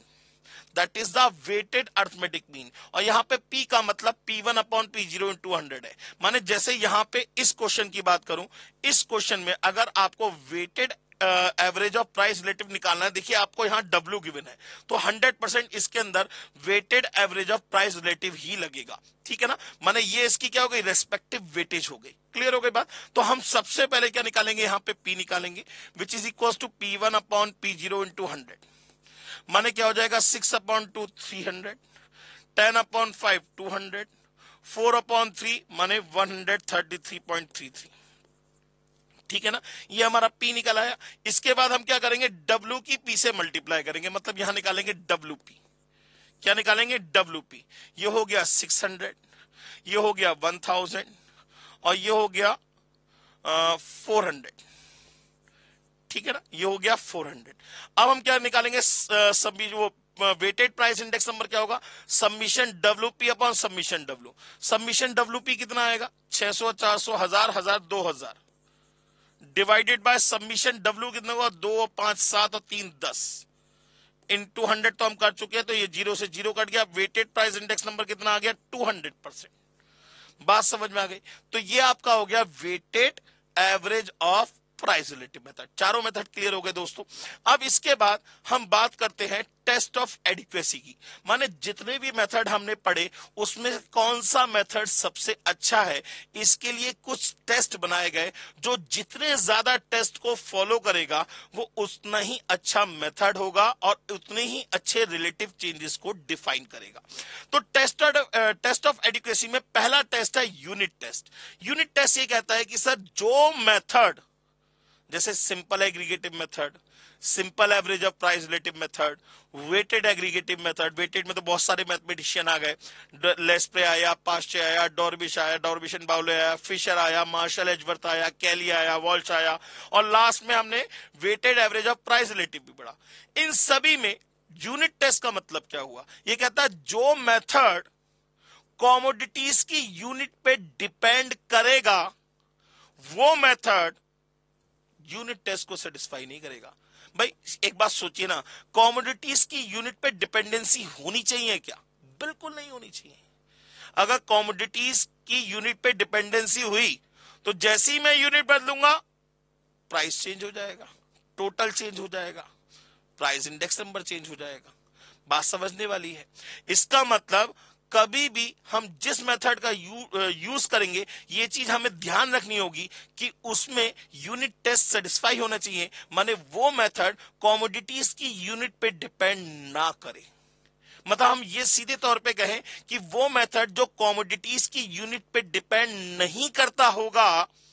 That is the weighted arithmetic mean. और यहां पे P का मतलब P1 अपॉन P0 इंटू 100 है। माने जैसे यहां पे इस क्वेश्चन की बात करूं, इस क्वेश्चन में अगर आपको weighted average of price relative निकालना है, देखिए आपको यहां W गिवन है, तो 100% इसके अंदर weighted average of price relative ही लगेगा, ठीक है ना। माने ये इसकी क्या हो गई, रेस्पेक्टिव वेटेज हो गई। क्लियर हो गई बात। तो हम सबसे पहले क्या निकालेंगे, यहां पे P निकालेंगे, which is equal to P1 upon P0 into 100। माने क्या हो जाएगा, 6 अपॉन 2 300, 10 अपॉन 5 200, 4 अपॉन 3 माने 133.33, ठीक है ना। ये हमारा P निकल आया। इसके बाद हम क्या करेंगे, W की P से मल्टीप्लाई करेंगे, मतलब यहां निकालेंगे WP। क्या निकालेंगे, WP। ये हो गया 600, ये हो गया 1000 और ये हो गया 400, ठीक है ना, ये हो गया 400। अब हम क्या निकालेंगे, सभी वो वेटेड प्राइस इंडेक्स नंबर क्या होगा, summation WP upon summation W। Summation WP कितना आएगा, 600 400 1000 1000 2000 डिवाइडेड बाय सबमिशन W कितना होगा, 2 5 7 और 3 10 इंटू 100 तो हम कर चुके हैं, तो ये 0 से 0 कट गया। वेटेड प्राइस इंडेक्स नंबर कितना आ गया, 200%। बात समझ में आ गई। तो ये आपका हो गया weighted average of price relative method. चारों मेथड क्लियर हो गए दोस्तों। अब इसके बाद हम बात करते हैं टेस्ट ऑफ एडिक्वेसी की। माने जितने भी मेथड हमने पढ़े उसमें कौन सा मेथड सबसे अच्छा है, इसके लिए कुछ टेस्ट बनाए गए, जो जितने ज्यादा टेस्ट को फॉलो करेगा वो उतना ही अच्छा मेथड होगा और उतने ही अच्छे रिलेटिव चेंजेस को डिफाइन करेगा। तो टेस्ट ऑफ एडिक्वेसी में पहला टेस्ट है यूनिट टेस्ट। यूनिट टेस्ट ये कहता है कि सर जो मेथड, जैसे simple aggregative method, simple average of price relative method, weighted aggregative method, weighted में तो बहुत सारे मैथमेटिशियन आ गए, लेस्प्रे आया, पास्चे आया, डॉर्बिश आया, डॉर्बिशन बाउले आया, फिशर आया, मार्शल एजवर्थ आया, कैली आया, वॉल्श आया, और लास्ट में हमने weighted average of price relative भी पढ़ा। इन सभी में यूनिट टेस्ट का मतलब क्या हुआ, ये कहता है जो मेथड कॉमोडिटीज की यूनिट पे डिपेंड करेगा वो मेथड यूनिट टेस्ट को सेटिस्फाई नहीं करेगा। भाई एक बात सोचिए ना, कॉमोडिटीज की यूनिट पे डिपेंडेंसी होनी चाहिए क्या, बिल्कुल नहीं होनी चाहिए। अगर कॉमोडिटीज की यूनिट पे डिपेंडेंसी हुई तो जैसे ही मैं यूनिट बदलूंगा प्राइस चेंज हो जाएगा, टोटल चेंज हो जाएगा, प्राइस इंडेक्स नंबर चेंज हो जाएगा। बात समझने वाली है। इसका मतलब कभी भी हम जिस मेथड का यूज करेंगे, ये चीज हमें ध्यान रखनी होगी कि उसमें यूनिट टेस्ट सेटिस्फाई होना चाहिए, माने वो मेथड कॉमोडिटीज की यूनिट पे डिपेंड ना करे। मतलब हम ये सीधे तौर पे कहें कि वो मेथड जो कॉमोडिटीज की यूनिट पे डिपेंड नहीं करता होगा,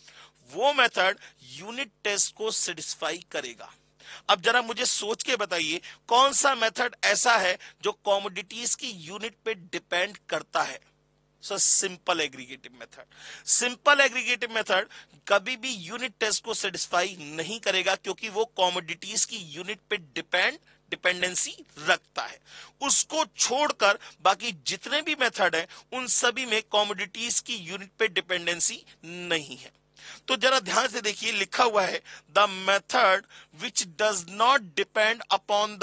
वो मेथड यूनिट टेस्ट को सेटिस्फाई करेगा। अब जरा मुझे सोच के बताइए कौन सा मेथड ऐसा है जो कॉमोडिटीज की यूनिट पे डिपेंड करता है। So simple aggregative method. Simple aggregative method कभी भी यूनिट टेस्ट को सेटिस्फाई नहीं करेगा, क्योंकि वो कॉमोडिटीज की यूनिट पे डिपेंडेंसी रखता है। उसको छोड़कर बाकी जितने भी मेथड है उन सभी में कॉमोडिटीज की यूनिट पे डिपेंडेंसी नहीं है। तो जरा ध्यान से देखिए, लिखा हुआ है the method which does not depend upon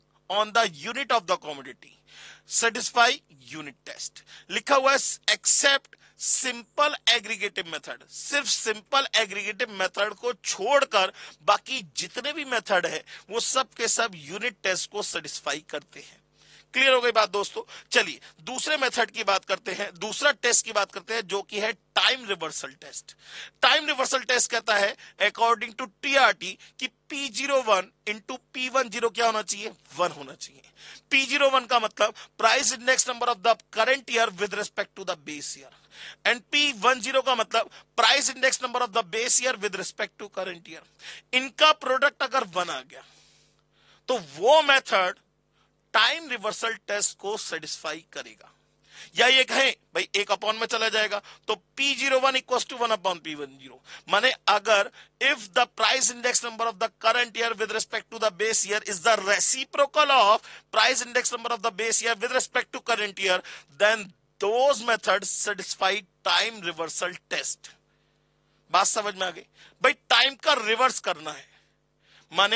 the unit of the commodity satisfy unit test. लिखा हुआ है एक्सेप्ट सिंपल एग्रीगेटिव मेथड। सिर्फ सिंपल एग्रीगेटिव मेथड को छोड़कर बाकी जितने भी मेथड है वो सब के सब यूनिट टेस्ट को सेटिस्फाई करते हैं। क्लियर हो गई बात दोस्तों। चलिए दूसरे मेथड की बात करते हैं, दूसरा टेस्ट की बात करते हैं, जो कि है time reversal test. Time reversal test कहता है अकॉर्डिंग टू टीआरटी कि P01 इंटू P10 क्या होना चाहिए, 1 होना चाहिए। P01 का मतलब price index number of the current year with respect to the base year, and P10 का मतलब price index number of the base year with respect to current year. इनका प्रोडक्ट अगर 1 आ गया तो वो मेथड टाइम रिवर्सल टेस्ट को satisfy करेगा। या ये कहें भाई 1 अपॉन में चला जाएगा तो P01 equals to 1 upon P10, माने अगर if the price index number of the current year with respect to the base year is the reciprocal of price index number of the base year with respect to current year, then those methods satisfy time reversal test. बात समझ में आ गई। भाई time का reverse करना है, माने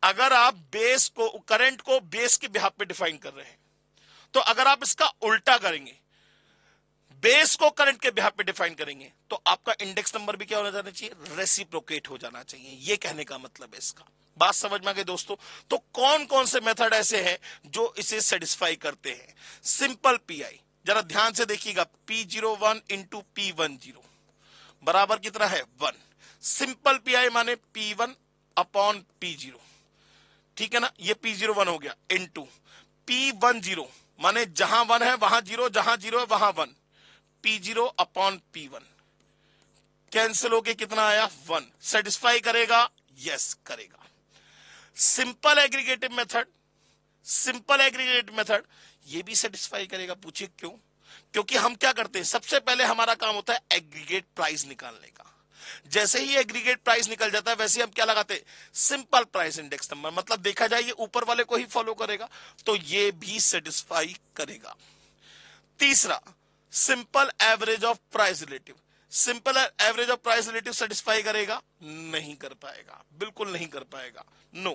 अगर आप बेस को, करंट को बेस के बिहाफ पे डिफाइन कर रहे हैं, तो अगर आप इसका उल्टा करेंगे, बेस को करंट के बिहाफ पे डिफाइन करेंगे, तो आपका इंडेक्स नंबर भी क्या होना जाना चाहिए, रेसिप्रोकेट हो जाना चाहिए। ये कहने का मतलब है इसका। बात समझ में आ गई दोस्तों। तो कौन कौन से मेथड ऐसे हैं जो इसे सेटिस्फाई करते हैं? सिंपल पीआई, जरा ध्यान से देखिएगा, P01 इंटू P10 बराबर कितना है 1। सिंपल पीआई माने P1 अपॉन P0, ठीक है ना, ये P01 हो गया, इंटू P10 माने जहां 1 है वहां 0, जहां 0 है वहां 1, P0 अपॉन P1, कैंसिल होके कितना आया 1। सेटिस्फाई करेगा? यस करेगा। Simple aggregative method, simple aggregative method ये भी सेटिस्फाई करेगा। पूछिए क्यों? क्योंकि हम क्या करते हैं, सबसे पहले हमारा काम होता है एग्रीगेट प्राइस निकालने का। जैसे ही एग्रीगेट प्राइस निकल जाता है वैसे ही हम क्या लगाते हैं, सिंपल प्राइस इंडेक्स नंबर। मतलब देखा जाए ये ऊपर वाले को ही फॉलो करेगा, तो ये भी सेटिस्फाई करेगा। तीसरा, simple average of price relative. Simple average of price relative satisfy करेगा? नहीं कर पाएगा, बिल्कुल नहीं कर पाएगा, नो।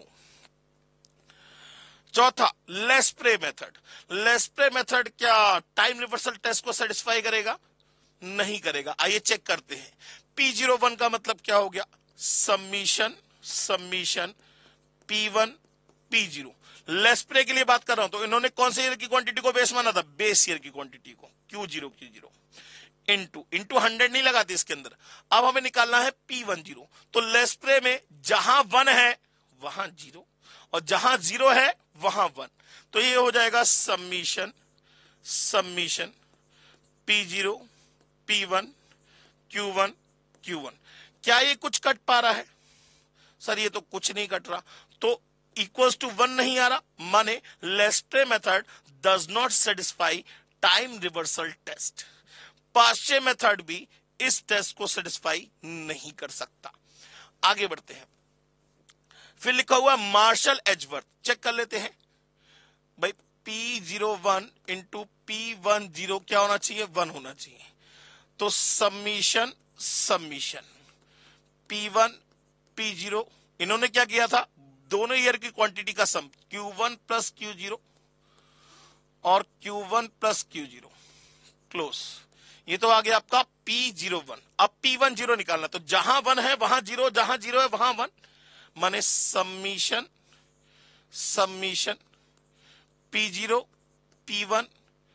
चौथा, लेस्प्रे मेथड। लेस्प्रे मेथड क्या टाइम रिवर्सल टेस्ट को सेटिस्फाई करेगा? नहीं करेगा। आइए चेक करते हैं। P01 का मतलब क्या हो गया, समीशन समीशन P1 P0। लेस्प्रे के लिए बात कर रहा हूं तो इन्होंने कौन से ईयर की क्वांटिटी को बेस माना था, बेस ईयर की क्वांटिटी को, Q0 इंटू 100 नहीं लगाते इसके अंदर। अब हमें निकालना है P10, तो लेस्प्रे में जहां 1 है वहां 0 और जहां 0 है वहां 1, तो ये हो जाएगा summation summation P0 P1 Q1 Q1। क्या ये कुछ कट पा रहा है? सर ये तो कुछ नहीं कट रहा, तो इक्वल्स टू 1 नहीं आ रहा, माने Laspeyres method does not satisfy time reversal test. Paasche method भी इस टेस्ट को सेटिस्फाई नहीं कर सकता। आगे बढ़ते हैं। फिर लिखा हुआ मार्शल एजवर्थ, चेक कर लेते हैं भाई। P01 इंटू P10 क्या होना चाहिए, 1 होना चाहिए। तो समीशन समीशन P1 P0, इन्होंने क्या किया था, दोनों ईयर की क्वांटिटी का सम, Q1 प्लस Q0 और Q1 प्लस Q0 क्लोज। ये तो आ गया आपका P01। अब P10 निकालना, तो जहां 1 है वहां 0, जहां 0 है वहां 1, माने summation summation P0 P1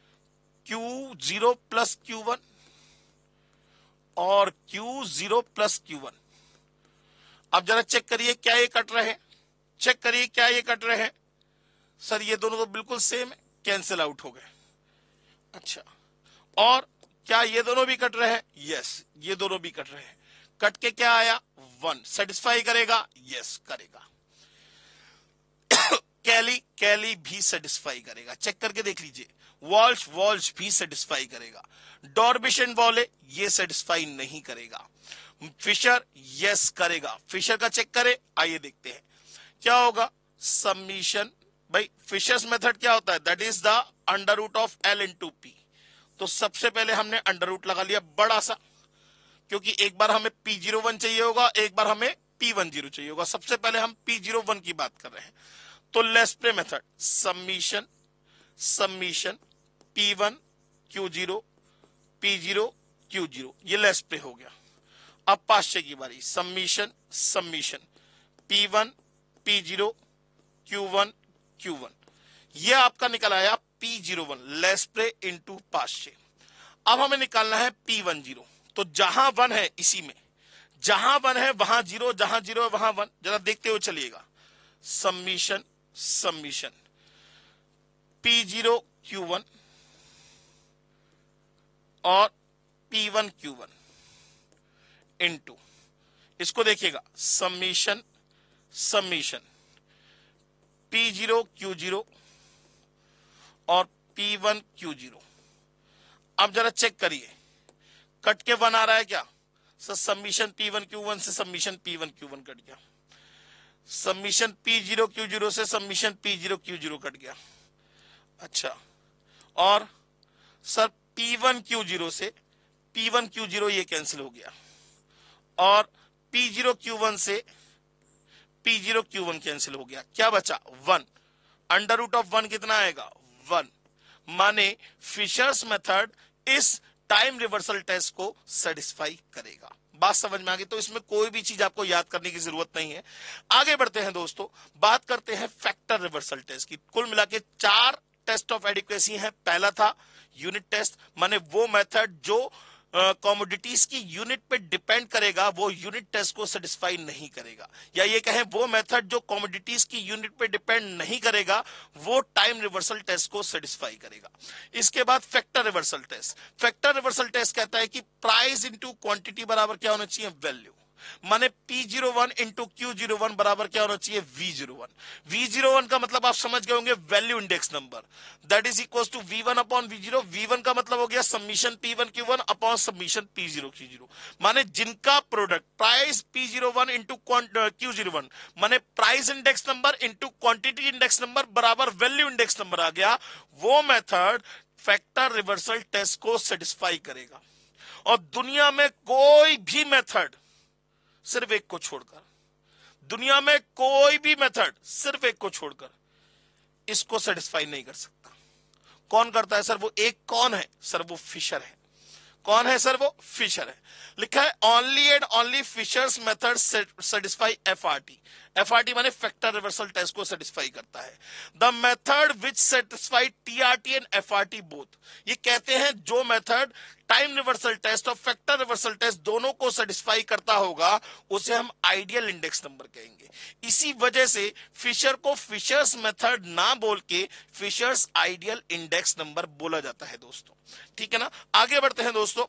Q0 plus Q1 और Q0 प्लस Q1। अब जरा चेक करिए क्या ये कट रहे हैं, चेक करिए क्या ये कट रहे हैं। सर ये दोनों तो बिल्कुल सेम है, कैंसिल आउट हो गए। अच्छा, और क्या ये दोनों भी कट रहे हैं? यस, ये दोनों भी कट रहे हैं। कट के क्या आया 1। सेटिस्फाई करेगा? यस करेगा। कैली भी सेटिस्फाई करेगा, चेक करके देख लीजिए। वॉल्श भी सेटिस्फाई करेगा। डॉर्बिशन वॉले ये सेटिस्फाई नहीं करेगा। फिशर यस करेगा। फिशर का चेक करें, आइए देखते हैं क्या होगा। समीशन, भाई फिशर्स मेथड क्या होता है, that is the under root of L into P। तो सबसे पहले हमने अंडर रूट लगा लिया बड़ा सा, क्योंकि एक बार हमें P01 चाहिए होगा, एक बार हमें P10 चाहिए होगा। सबसे पहले हम P01 की बात कर रहे हैं, तो लेस्प्रे method summation summation P1 Q0 P0 Q0, ये लेस्प्रे हो गया। अब पाश्चे की बारी, summation summation P1 P0 Q1 Q1, ये आपका निकल आया P01 लेस्प्रे इंटू पाश्चे। अब हमें निकालना है P10, तो जहां 1 है इसी में, जहां 1 है वहां 0, जहां 0 है वहां 1, जरा देखते हुए चलिएगा। समीशन समीशन P0 Q1 और P1 Q1 इंटू, इसको देखिएगा, समीशन समीशन P0 Q0 और P1 Q0। अब जरा चेक करिए, कट के 1 आ रहा है क्या? समीशन P1 Q1 से समीशन P1 Q1 कट गया। समीशन P0 Q0 से समीशन P0 Q0 कट गया। अच्छा, और सर P1 Q0 से P1 Q0 ये कैंसिल हो गया, और P0 Q1 से P0 Q1 कैंसिल हो गया, क्या बचा 1, अंडर रूट ऑफ 1 कितना आएगा 1, माने फिशर्स मेथड इस टाइम रिवर्सल टेस्ट को सेटिस्फाई करेगा। बात समझ में आ गई? तो इसमें कोई भी चीज आपको याद करने की जरूरत नहीं है। आगे बढ़ते हैं दोस्तों, बात करते हैं फैक्टर रिवर्सल टेस्ट की। कुल मिला के 4 टेस्ट ऑफ एडिक्वेसी है। पहला था यूनिट टेस्ट, माने वो मेथड जो कमोडिटीज की यूनिट पे डिपेंड करेगा वो यूनिट टेस्ट को सेटिस्फाई नहीं करेगा, या ये कहें वो मेथड जो कमोडिटीज की यूनिट पे डिपेंड नहीं करेगा वो टाइम रिवर्सल टेस्ट को सेटिस्फाई करेगा। इसके बाद factor reversal test. Factor reversal test कहता है कि प्राइस इंटू क्वांटिटी बराबर क्या होना चाहिए वैल्यू, माने P01 इंटू Q01 बराबर क्या होना चाहिए V01। V01 का मतलब आप समझ गए होंगे value index number, that is equal to V1 upon V0। V1 का मतलब हो गया summation P1 Q1 upon summation P0 Q0, माने जिनका product price P01 into Q01 माने price index number into quantity index number बराबर वैल्यू इंडेक्स नंबर आ गया, वो मेथड फैक्टर रिवर्सल टेस्ट को सेटिस्फाई करेगा। और दुनिया में कोई भी मेथड, सिर्फ एक को छोड़कर, दुनिया में कोई भी मेथड सिर्फ एक को छोड़कर इसको सेटिस्फाई नहीं कर सकता। कौन करता है सर? वो एक कौन है सर? वो फिशर है। कौन है सर? वो फिशर है। लिखा है only and only Fisher's method satisfy FRT. FRT माने फैक्टर रिवर्सल टेस्ट को सेटिस्फाई करता है। The method which satisfy TRT and FRT both. ये कहते हैं जो मेथड टाइम रिवर्सल टेस्ट और फैक्टर रिवर्सल टेस्ट दोनों को सेटिस्फाई करता होगा उसे हम आइडियल इंडेक्स नंबर कहेंगे। इसी वजह से फिशर को फिशर्स मेथड ना बोल के फिशर्स आइडियल इंडेक्स नंबर बोला जाता है दोस्तों। ठीक है ना? आगे बढ़ते हैं दोस्तों,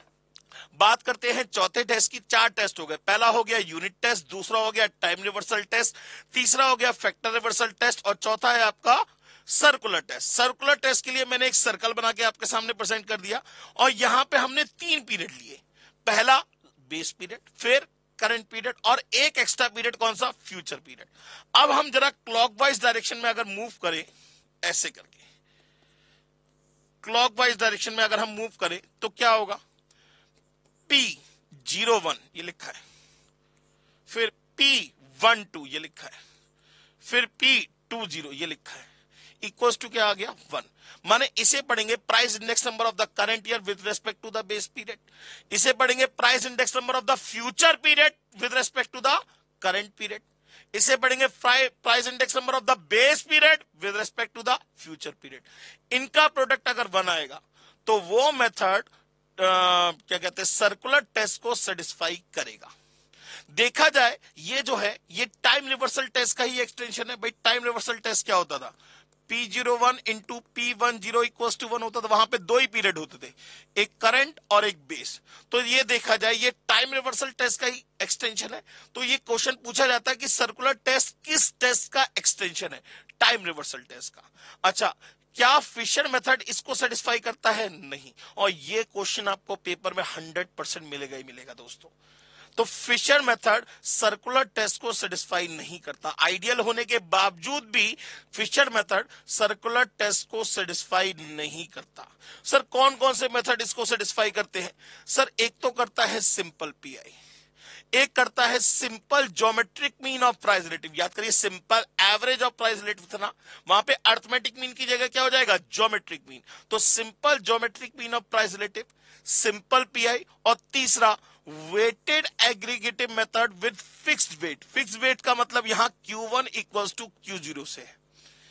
बात करते हैं चौथे टेस्ट की। 4 टेस्ट हो गए। पहला हो गया यूनिट टेस्ट, दूसरा हो गया टाइम रिवर्सल टेस्ट, तीसरा हो गया फैक्टर रिवर्सल टेस्ट और चौथा है आपका सर्कुलर टेस्ट। सर्कुलर टेस्ट के लिए मैंने एक सर्कल बना के आपके सामने प्रेजेंट कर दिया और यहां पे हमने 3 पीरियड लिए। पहला बेस पीरियड, फिर करंट पीरियड और एक एक्स्ट्रा पीरियड, कौन सा? Future period. अब हम जरा क्लॉकवाइज डायरेक्शन में अगर मूव करें, ऐसे करके क्लॉकवाइज डायरेक्शन में अगर हम मूव करें तो क्या होगा? P01 ये लिखा है, फिर P12 ये लिखा है, फिर P20 ये लिखा है, इक्वल्स टू क्या आ गया 1। माने इसे पढ़ेंगे price index number of the current year with respect to the base period, इसे पढ़ेंगे price index number of the future period with respect to the current period, इसे पढ़ेंगे price index number of the base period with respect to the future period. इनका product अगर 1 आएगा तो वो method क्या कहते हैं, सर्कुलर टेस्ट को सेटिस्फाई करेगा। देखा जाए ये जो है ये टाइम रिवर्सल टेस्ट का ही एक्सटेंशन है। भाई टाइम रिवर्सल टेस्ट क्या होता था? P01 into P10 equals to 1 होता था। वहां पे 2 ही पीरियड होते थे, एक करंट और एक बेस। तो ये देखा जाए ये टाइम रिवर्सल टेस्ट का ही एक्सटेंशन है। तो ये क्वेश्चन पूछा जाता है कि सर्कुलर टेस्ट किस टेस्ट का एक्सटेंशन है? टाइम रिवर्सल टेस्ट का। अच्छा, क्या फिशर मेथड इसको सेटिस्फाई करता है? नहीं। और ये क्वेश्चन आपको पेपर में 100% मिलेगा ही मिलेगा दोस्तों। तो फिशर मेथड सर्कुलर टेस्ट को सेटिस्फाई नहीं करता। आइडियल होने के बावजूद भी फिशर मेथड सर्कुलर टेस्ट को सेटिस्फाई नहीं करता। सर कौन कौन से मेथड इसको सेटिस्फाई करते हैं? सर एक तो करता है सिंपल पीआई, एक करता है simple geometric mean of price relative. याद करिए simple average of price relative था ना, वहां पे अर्थमेटिक मीन की जगह क्या हो जाएगा? Geometric mean. तो simple geometric mean of price relative, simple PI, और तीसरा weighted aggregative method with fixed weight. Fixed weight का मतलब यहां Q1 इक्वल्स टू Q0 से है।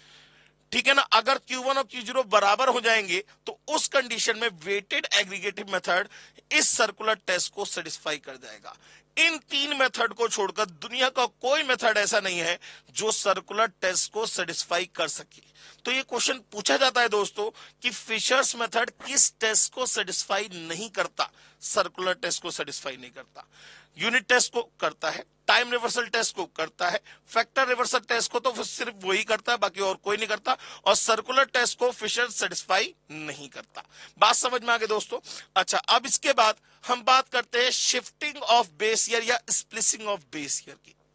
ठीक है ना? अगर Q1 और Q0 बराबर हो जाएंगे तो उस कंडीशन में वेटेड एग्रीगेटिव मेथड इस सर्कुलर टेस्ट को सेटिस्फाई कर जाएगा। इन 3 मेथड को छोड़कर दुनिया का कोई मेथड ऐसा नहीं है जो सर्कुलर टेस्ट को सेटिस्फाई कर सके। तो ये क्वेश्चन पूछा जाता है दोस्तों कि फिशर्स मेथड किस टेस्ट को सेटिस्फाई नहीं करता? सर्कुलर टेस्ट को सेटिस्फाई नहीं करता। यूनिट टेस्ट को करता है, टाइम रिवर्सल टेस्ट को करता है, फैक्टर रिवर्सल टेस्ट को तो सिर्फ वही करता है, बाकी और कोई नहीं करता, और सर्कुलर टेस्ट को फिशर सेटिस्फाई नहीं करता। बात समझ में आ गई दोस्तों? अच्छा, अब इसके बाद हम बात करते हैं शिफ्टिंग ऑफ बेस ईयर या स्प्लिसिंग ऑफ बेस ईयर की।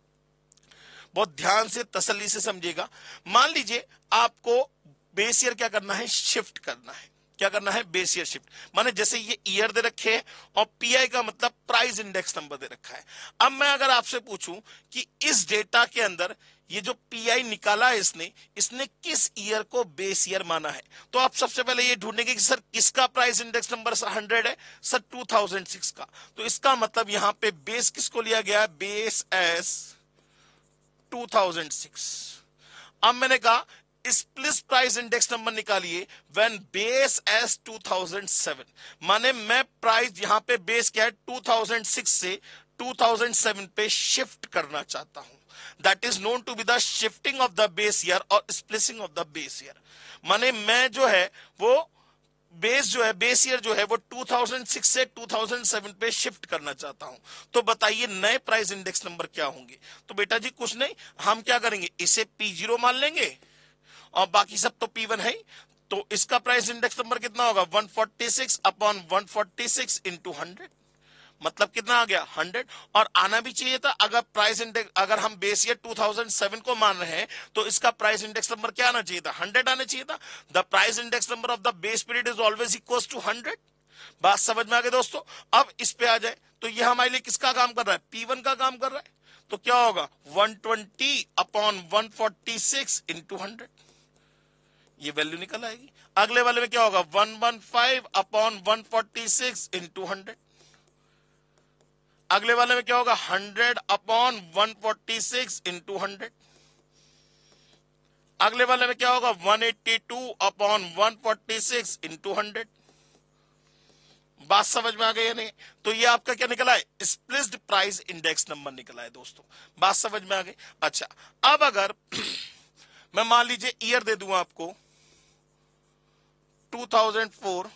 बहुत ध्यान से तसल्ली से समझिएगा। मान लीजिए आपको बेस ईयर क्या करना है? शिफ्ट करना है। क्या करना है, बेस ईयर शिफ्ट। माने जैसे ये ईयर दे रखे हैं और पीआई का मतलब प्राइस इंडेक्स नंबर दे रखा है। अब मैं अगर आपसे पूछूं कि इस डेटा के अंदर ये जो पीआई निकाला है इसने किस ईयर को बेस ईयर माना है, तो आप सबसे पहले ये ढूंढेंगे कि सर किसका प्राइस इंडेक्स नंबर 100 है, सर 2006 का। तो इसका मतलब यहां पे बेस किसको लिया गया है, बेस एस 2006। अब मैंने कहा स्प्लिस प्राइस इंडेक्स नंबर निकालिए व्हेन बेस एस 2007। माने मैं प्राइस यहां पे बेस क्या है 2006 से 2007 पे शिफ्ट करना चाहता हूं। That is known to be the shifting of the base year और splicing of the base year. माने मैं जो है वो बेस ईयर जो है वो 2006 से 2007 पे शिफ्ट करना चाहता हूं। तो बताइए नए प्राइस इंडेक्स नंबर क्या होंगे। तो बेटा जी कुछ नहीं, हम क्या करेंगे, इसे P0 मान लेंगे और बाकी सब तो P1 है। तो इसका प्राइस इंडेक्स नंबर कितना होगा, 146 अपॉन 146 इंटू 100, मतलब कितना आ गया 100। और आना भी चाहिए था, अगर प्राइस इंडेक्स, अगर हम बेस ईयर 2007 को मान रहे हैं तो इसका प्राइस इंडेक्स नंबर क्या आना चाहिए था, 100 आना चाहिए था। The price index number of the base period is always equal to 100। बात समझ में आ गई दोस्तों। अब इस पे आ जाए तो ये हमारे लिए किसका काम कर रहा है, P1 का काम कर रहा है। तो क्या होगा 120 अपॉन 146 इंटू 100, ये वैल्यू निकल आएगी। अगले वाले में क्या होगा 115 अपॉन 146 इंटू 100। अगले वाले में क्या होगा 100 अपॉन 146 इंटू 100। अगले वाले में क्या होगा 182 अपॉन 146 इंटू 100। बात समझ में आ गई है नहीं। तो ये आपका क्या निकला है, स्प्लिस्ड प्राइस इंडेक्स नंबर निकला है दोस्तों। बात समझ में आ गई। अच्छा अब अगर मैं मान लीजिए ईयर दे दूं आपको 2004,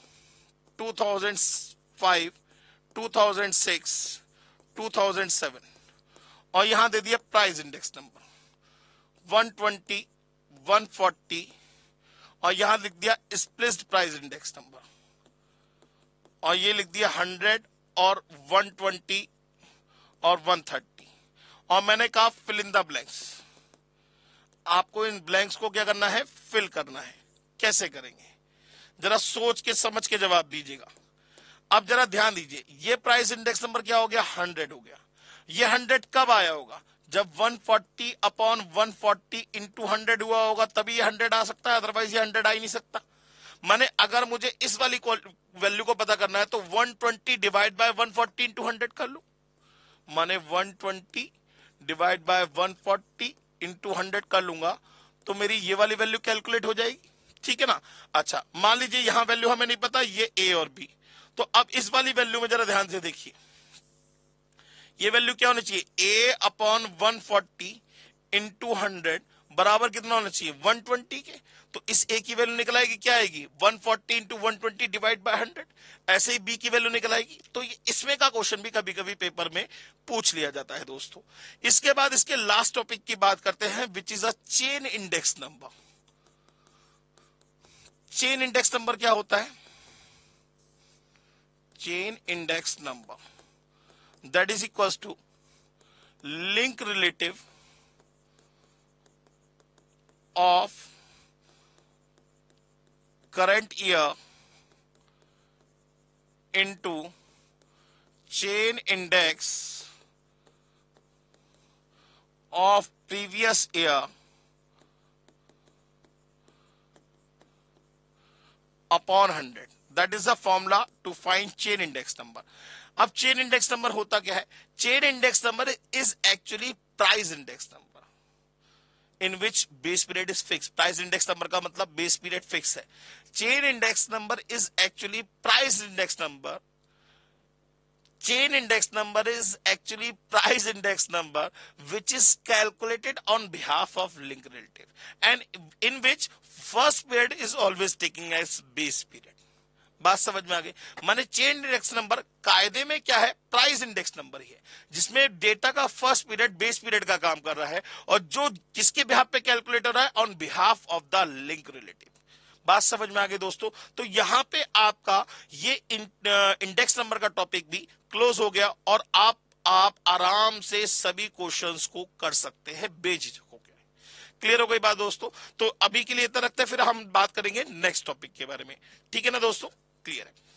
2005, 2006, 2007 और यहां दे दिया प्राइस इंडेक्स नंबर 120, 140 और यहां लिख दिया स्प्लिस्ड प्राइस इंडेक्स नंबर और ये लिख दिया 100 और 120 और 130 और मैंने कहा फिल इन द ब्लैंक्स। आपको इन ब्लैंक्स को क्या करना है, फिल करना है। कैसे करेंगे, जरा सोच के समझ के जवाब दीजिएगा। अब जरा ध्यान दीजिए, ये प्राइस इंडेक्स नंबर क्या हो गया 100 हो गया। ये 100 कब आया होगा, जब 140 अपॉन 140 इंटू 100 हुआ होगा तभी ये 100 आ सकता है, अदरवाइज ये 100 आ ही नहीं सकता। माने अगर मुझे इस वाली वैल्यू को पता करना है तो 120 डिवाइड बाय 140 इंटू 100 कर लो। माने 120 डिवाइड बाय 140 इंटू 100 कर लूंगा तो मेरी ये वाली वैल्यू कैलकुलेट हो जाएगी, ठीक है ना। अच्छा मान लीजिए यहां वैल्यू हमें नहीं पता, ये ए और बी। तो अब इस वाली वैल्यू में जरा ध्यान से देखिए, ये वैल्यू क्या होनी चाहिए, ए अपॉन 140 इंटू 100 बराबर कितना होना चाहिए 120 के। तो इस ए की वैल्यू निकल आएगी, क्या आएगी 140 इंटू 120 डिवाइड बाय 100। ऐसे ही बी की वैल्यू निकल आएगी। तो इसमें का क्वेश्चन भी कभी कभी पेपर में पूछ लिया जाता है दोस्तों। इसके बाद इसके लास्ट टॉपिक की बात करते हैं, which is a chain index number. Chain index number क्या होता है, chain index number that is equal to link relative of current year into chain index of previous year upon 100. That is the formula to find chain index number. अब chain index number होता क्या है, chain index number is actually price index number in which base period is fixed. Price index number का मतलब base period fix है। chain index number is actually price index number. chain index number is actually price index number which is calculated on behalf of link relative and in which first period is always taking as base period. बात समझ में आ गई। माने chain index number कायदे में क्या है, प्राइस इंडेक्स नंबर ही है, जिसमें डेटा का फर्स्ट पीरियड बेस पीरियड का काम कर रहा है और जो किसके बिहाफ पे कैलकुलेट हो रहा है, on behalf of the link relative. बात समझ में आ गई दोस्तों। तो यहां पे आपका ये इंडेक्स नंबर का टॉपिक भी क्लोज हो गया और आप आराम से सभी क्वेश्चंस को कर सकते हैं बेझिझक होकर। क्लियर हो गई बात दोस्तों? तो अभी के लिए इतना रखते हैं, फिर हम बात करेंगे नेक्स्ट टॉपिक के बारे में। ठीक है ना दोस्तों? क्लियर है।